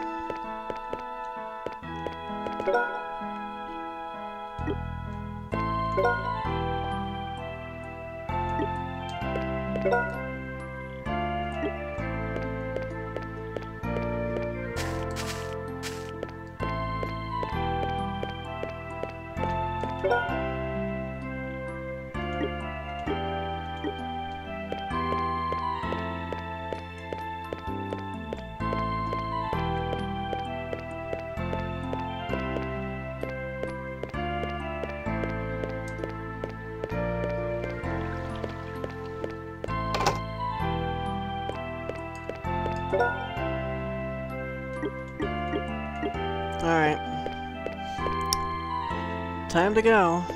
Alright. Time to go.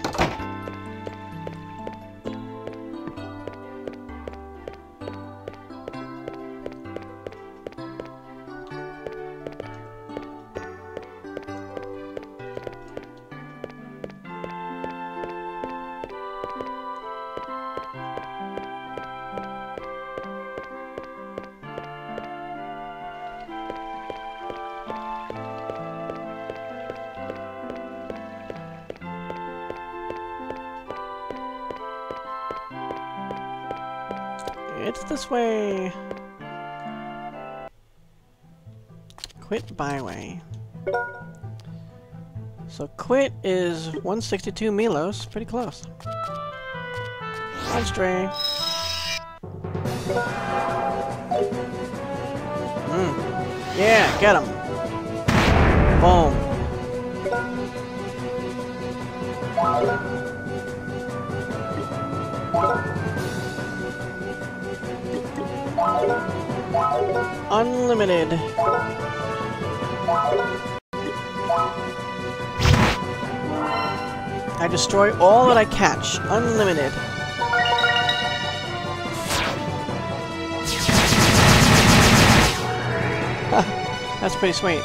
It's this way. Quit byway. So quit is one sixty-two Milos, pretty close. On stray. Mm. Yeah, get him. Boom. Unlimited. I destroy all that I catch. Unlimited. That's pretty sweet.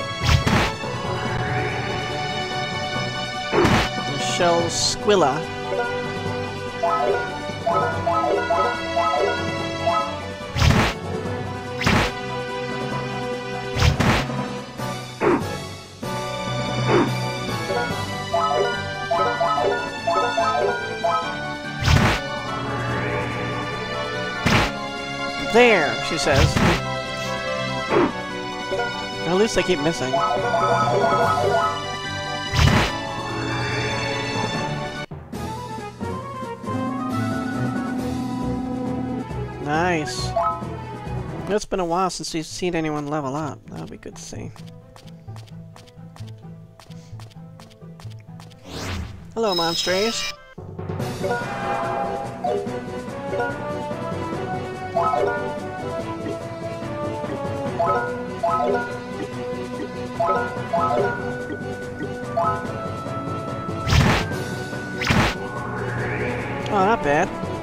The shell squilla. There, she says. At least I keep missing. Nice. It's been a while since you've seen anyone level up. That'll be good to see. Hello, Monstrays. Oh, not bad.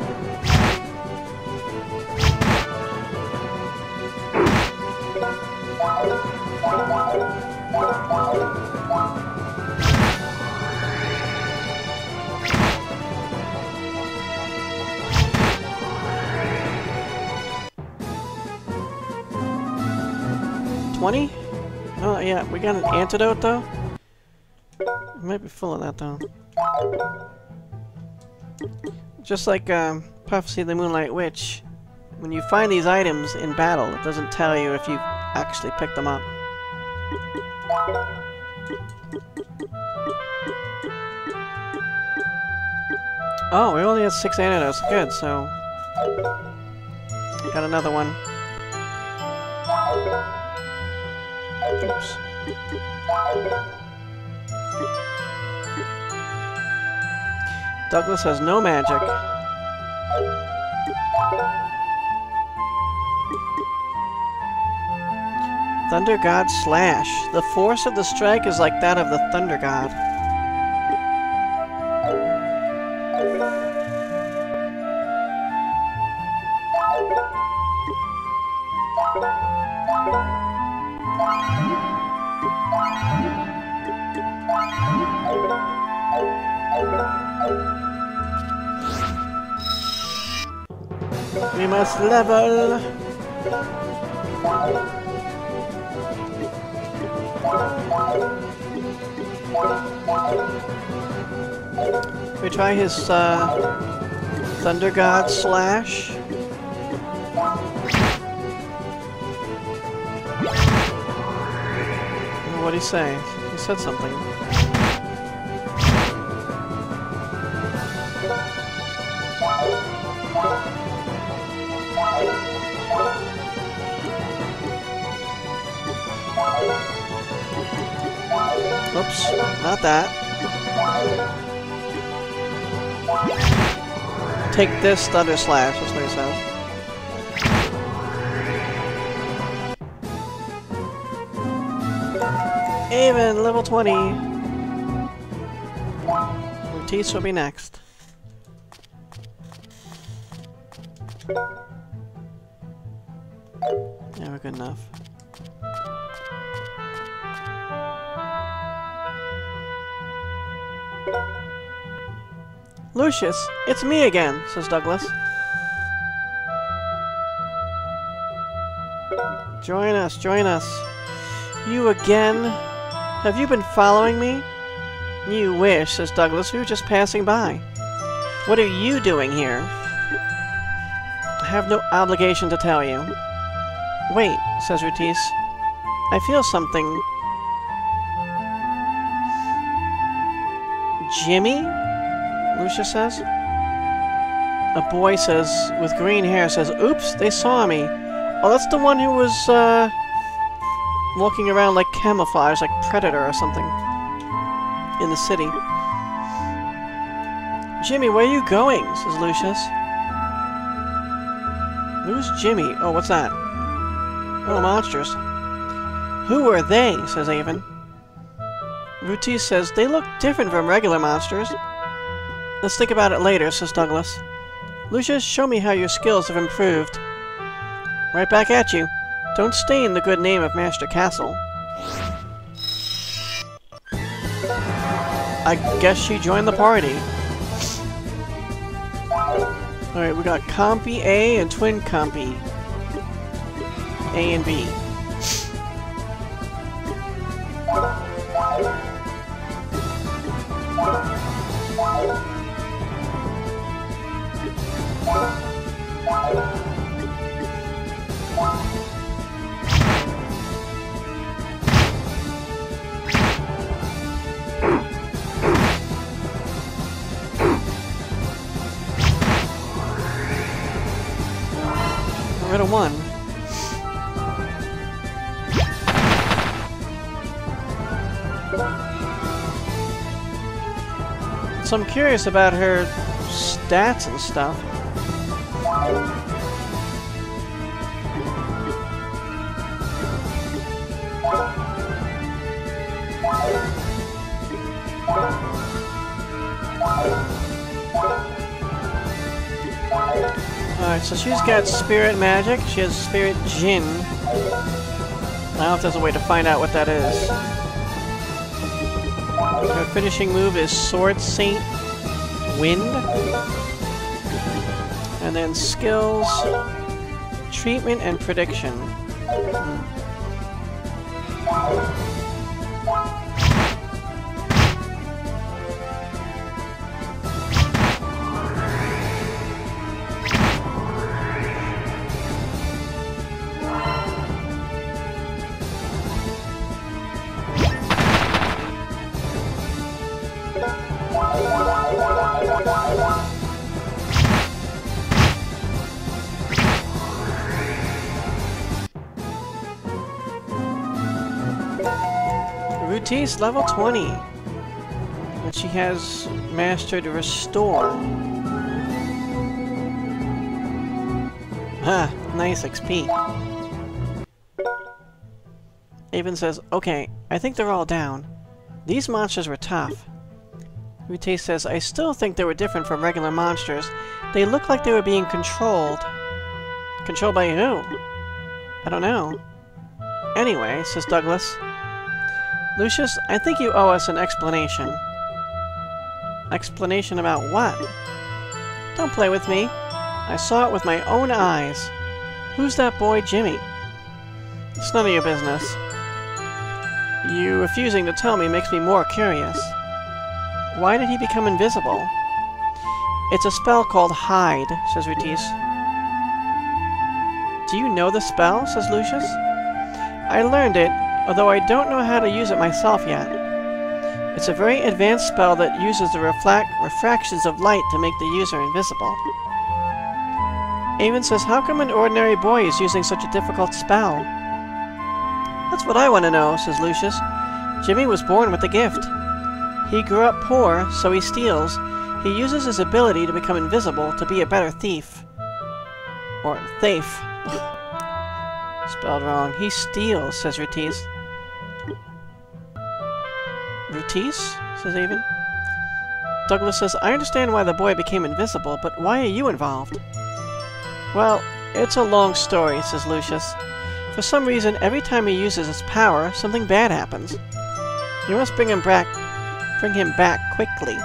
twenty? Oh, yeah, we got an antidote, though? It might be full of that, though. Just like um, Prophecy of the Moonlight Witch, when you find these items in battle, it doesn't tell you if you've actually picked them up. Oh, we only had six antidotes. Good, so... got another one. Oops. Douglas has no magic. Thunder God Slash. The force of the strike is like that of the Thunder God. We must level. We try his uh, Thunder God Slash. What'd he say? He said something. Oops, not that. Take this Thunder Slash, that's what he says. Even, level twenty. Lucias will be next. Yeah, we're good enough. Lucias, it's me again, says Douglas. Join us, join us. You again? Have you been following me? You wish, says Douglas. We were just passing by. What are you doing here? I have no obligation to tell you. Wait, says Lucias. I feel something. Jimmy? Lucias says. A boy says, with green hair, says, oops, they saw me. Oh, that's the one who was, uh, walking around like camouflage, like Predator or something. In the city. Jimmy, where are you going? Says Lucias. Who's Jimmy? Oh, what's that? Oh, monsters. Who are they? Says Avon. Lucias says, they look different from regular monsters. Let's think about it later, says Douglas. Lucias, show me how your skills have improved. Right back at you. Don't stain the good name of Master Castle. I guess she joined the party. Alright, we got Compy A and Twin Compy. A and B. Rid of one. So I'm curious about her stats and stuff. Alright, so she's got spirit magic, she has spirit Jin. I don't know if there's a way to find out what that is. Her finishing move is Sword Saint Wind. And then skills, treatment, and prediction. Hmm. Lucias, level twenty. And she has mastered Restore. Ah, nice X P. Avon says, okay, I think they're all down. These monsters were tough. Lucias says, I still think they were different from regular monsters. They look like they were being controlled. Controlled by who? I don't know. Anyway, says Douglas. Lucias, I think you owe us an explanation. Explanation about what? Don't play with me. I saw it with my own eyes. Who's that boy, Jimmy? It's none of your business. You refusing to tell me makes me more curious. Why did he become invisible? It's a spell called Hide, says Lucias. Do you know the spell? Says Lucias. I learned it, although I don't know how to use it myself yet. It's a very advanced spell that uses the reflect refractions of light to make the user invisible. Avon says, how come an ordinary boy is using such a difficult spell? That's what I want to know, says Lucias. Jimmy was born with the gift. He grew up poor, so he steals. He uses his ability to become invisible to be a better thief. Or thief. Spelled wrong. He steals, says Rutis. Rutis? Says Avon. Douglas says, I understand why the boy became invisible, but why are you involved? Well, it's a long story, says Lucias. For some reason, every time he uses his power, something bad happens. You must bring him back, bring him back quickly.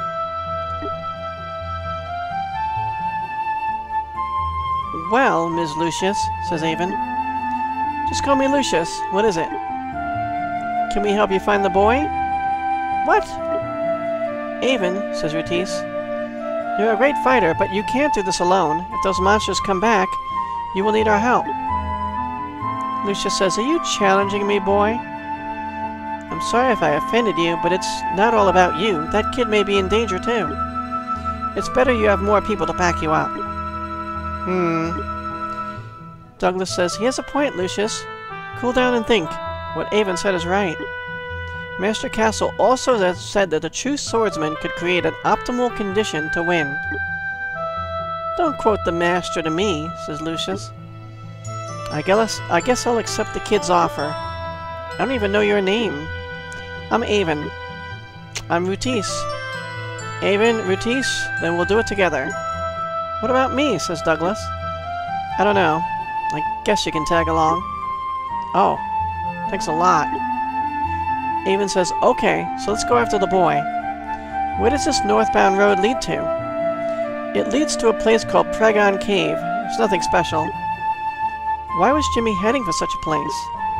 Well, Miz Lucias, says Avon. Just call me Lucias. What is it? Can we help you find the boy? What? Avon, says Rutis. You're a great fighter, but you can't do this alone. If those monsters come back, you will need our help. Lucius says, are you challenging me, boy? I'm sorry if I offended you, but it's not all about you. That kid may be in danger, too. It's better you have more people to back you up. Hmm. Douglas says, he has a point, Lucius. Cool down and think. What Avon said is right. Master Castle also said that a true swordsman could create an optimal condition to win. Don't quote the master to me, says Lucius. I guess, I guess I'll accept the kid's offer. I don't even know your name. I'm Avon. I'm Rutis. Avon, Rutis, then we'll do it together. What about me, says Douglas. I don't know. I guess you can tag along. Oh, thanks a lot. Avon says, okay, so let's go after the boy. Where does this northbound road lead to? It leads to a place called Pregon Cave. It's nothing special. Why was Jimmy heading for such a place?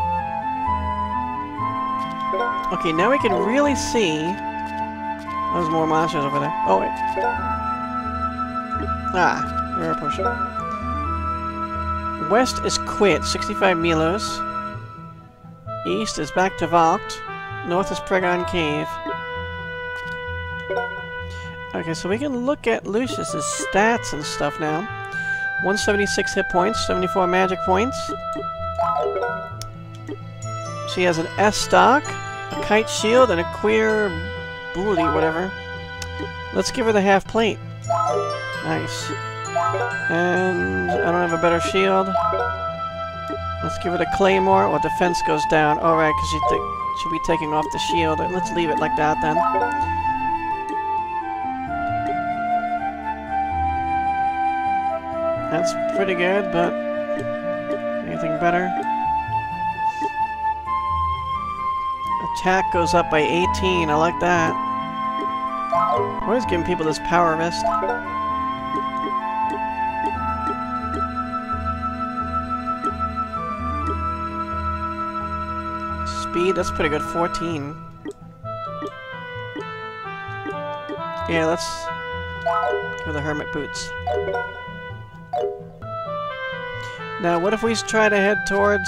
Okay, now we can really see... There's more monsters over there. Oh, wait. Ah, you're a potion. West is Quit, sixty-five Milos. East is back to Valkt. North is Pregon Cave. Okay, so we can look at Lucius's stats and stuff now. one seventy-six hit points, seventy-four magic points. She has an S stock, a kite shield, and a queer booty, whatever. Let's give her the half plate. Nice. And I don't have a better shield. Let's give it a claymore. Or defense goes down. Alright, because she should be taking off the shield. Let's leave it like that then. That's pretty good, but anything better? Attack goes up by eighteen. I like that. Always giving people this power wrist. Speed, that's pretty good. fourteen. Yeah, let's give the hermit boots. Now, what if we try to head towards...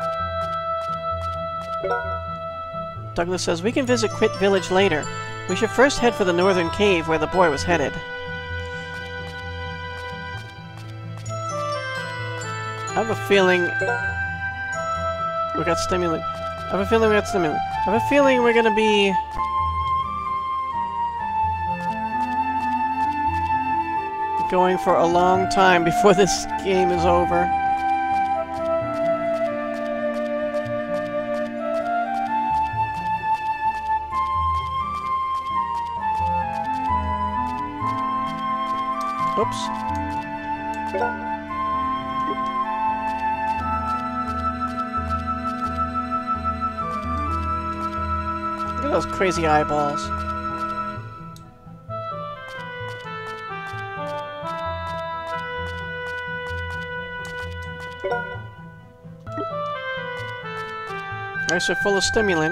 Douglas says, we can visit Quit Village later. We should first head for the northern cave where the boy was headed. I have a feeling... We got stimulant. I have a feeling we got stimulant. I have a feeling we're gonna be... going for a long time before this game is over. Oops. Look at those crazy eyeballs. Nice, they're full of stimulant.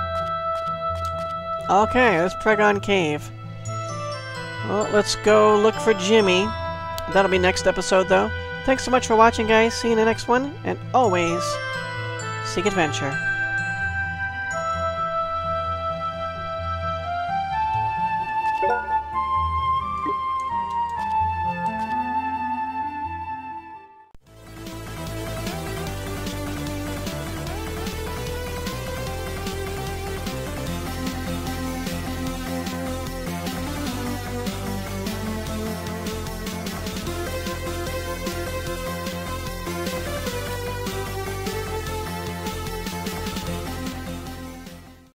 Okay, that's Pregon Cave. Well, let's go look for Jimmy. That'll be next episode, though. Thanks so much for watching, guys. See you in the next one, and always seek adventure.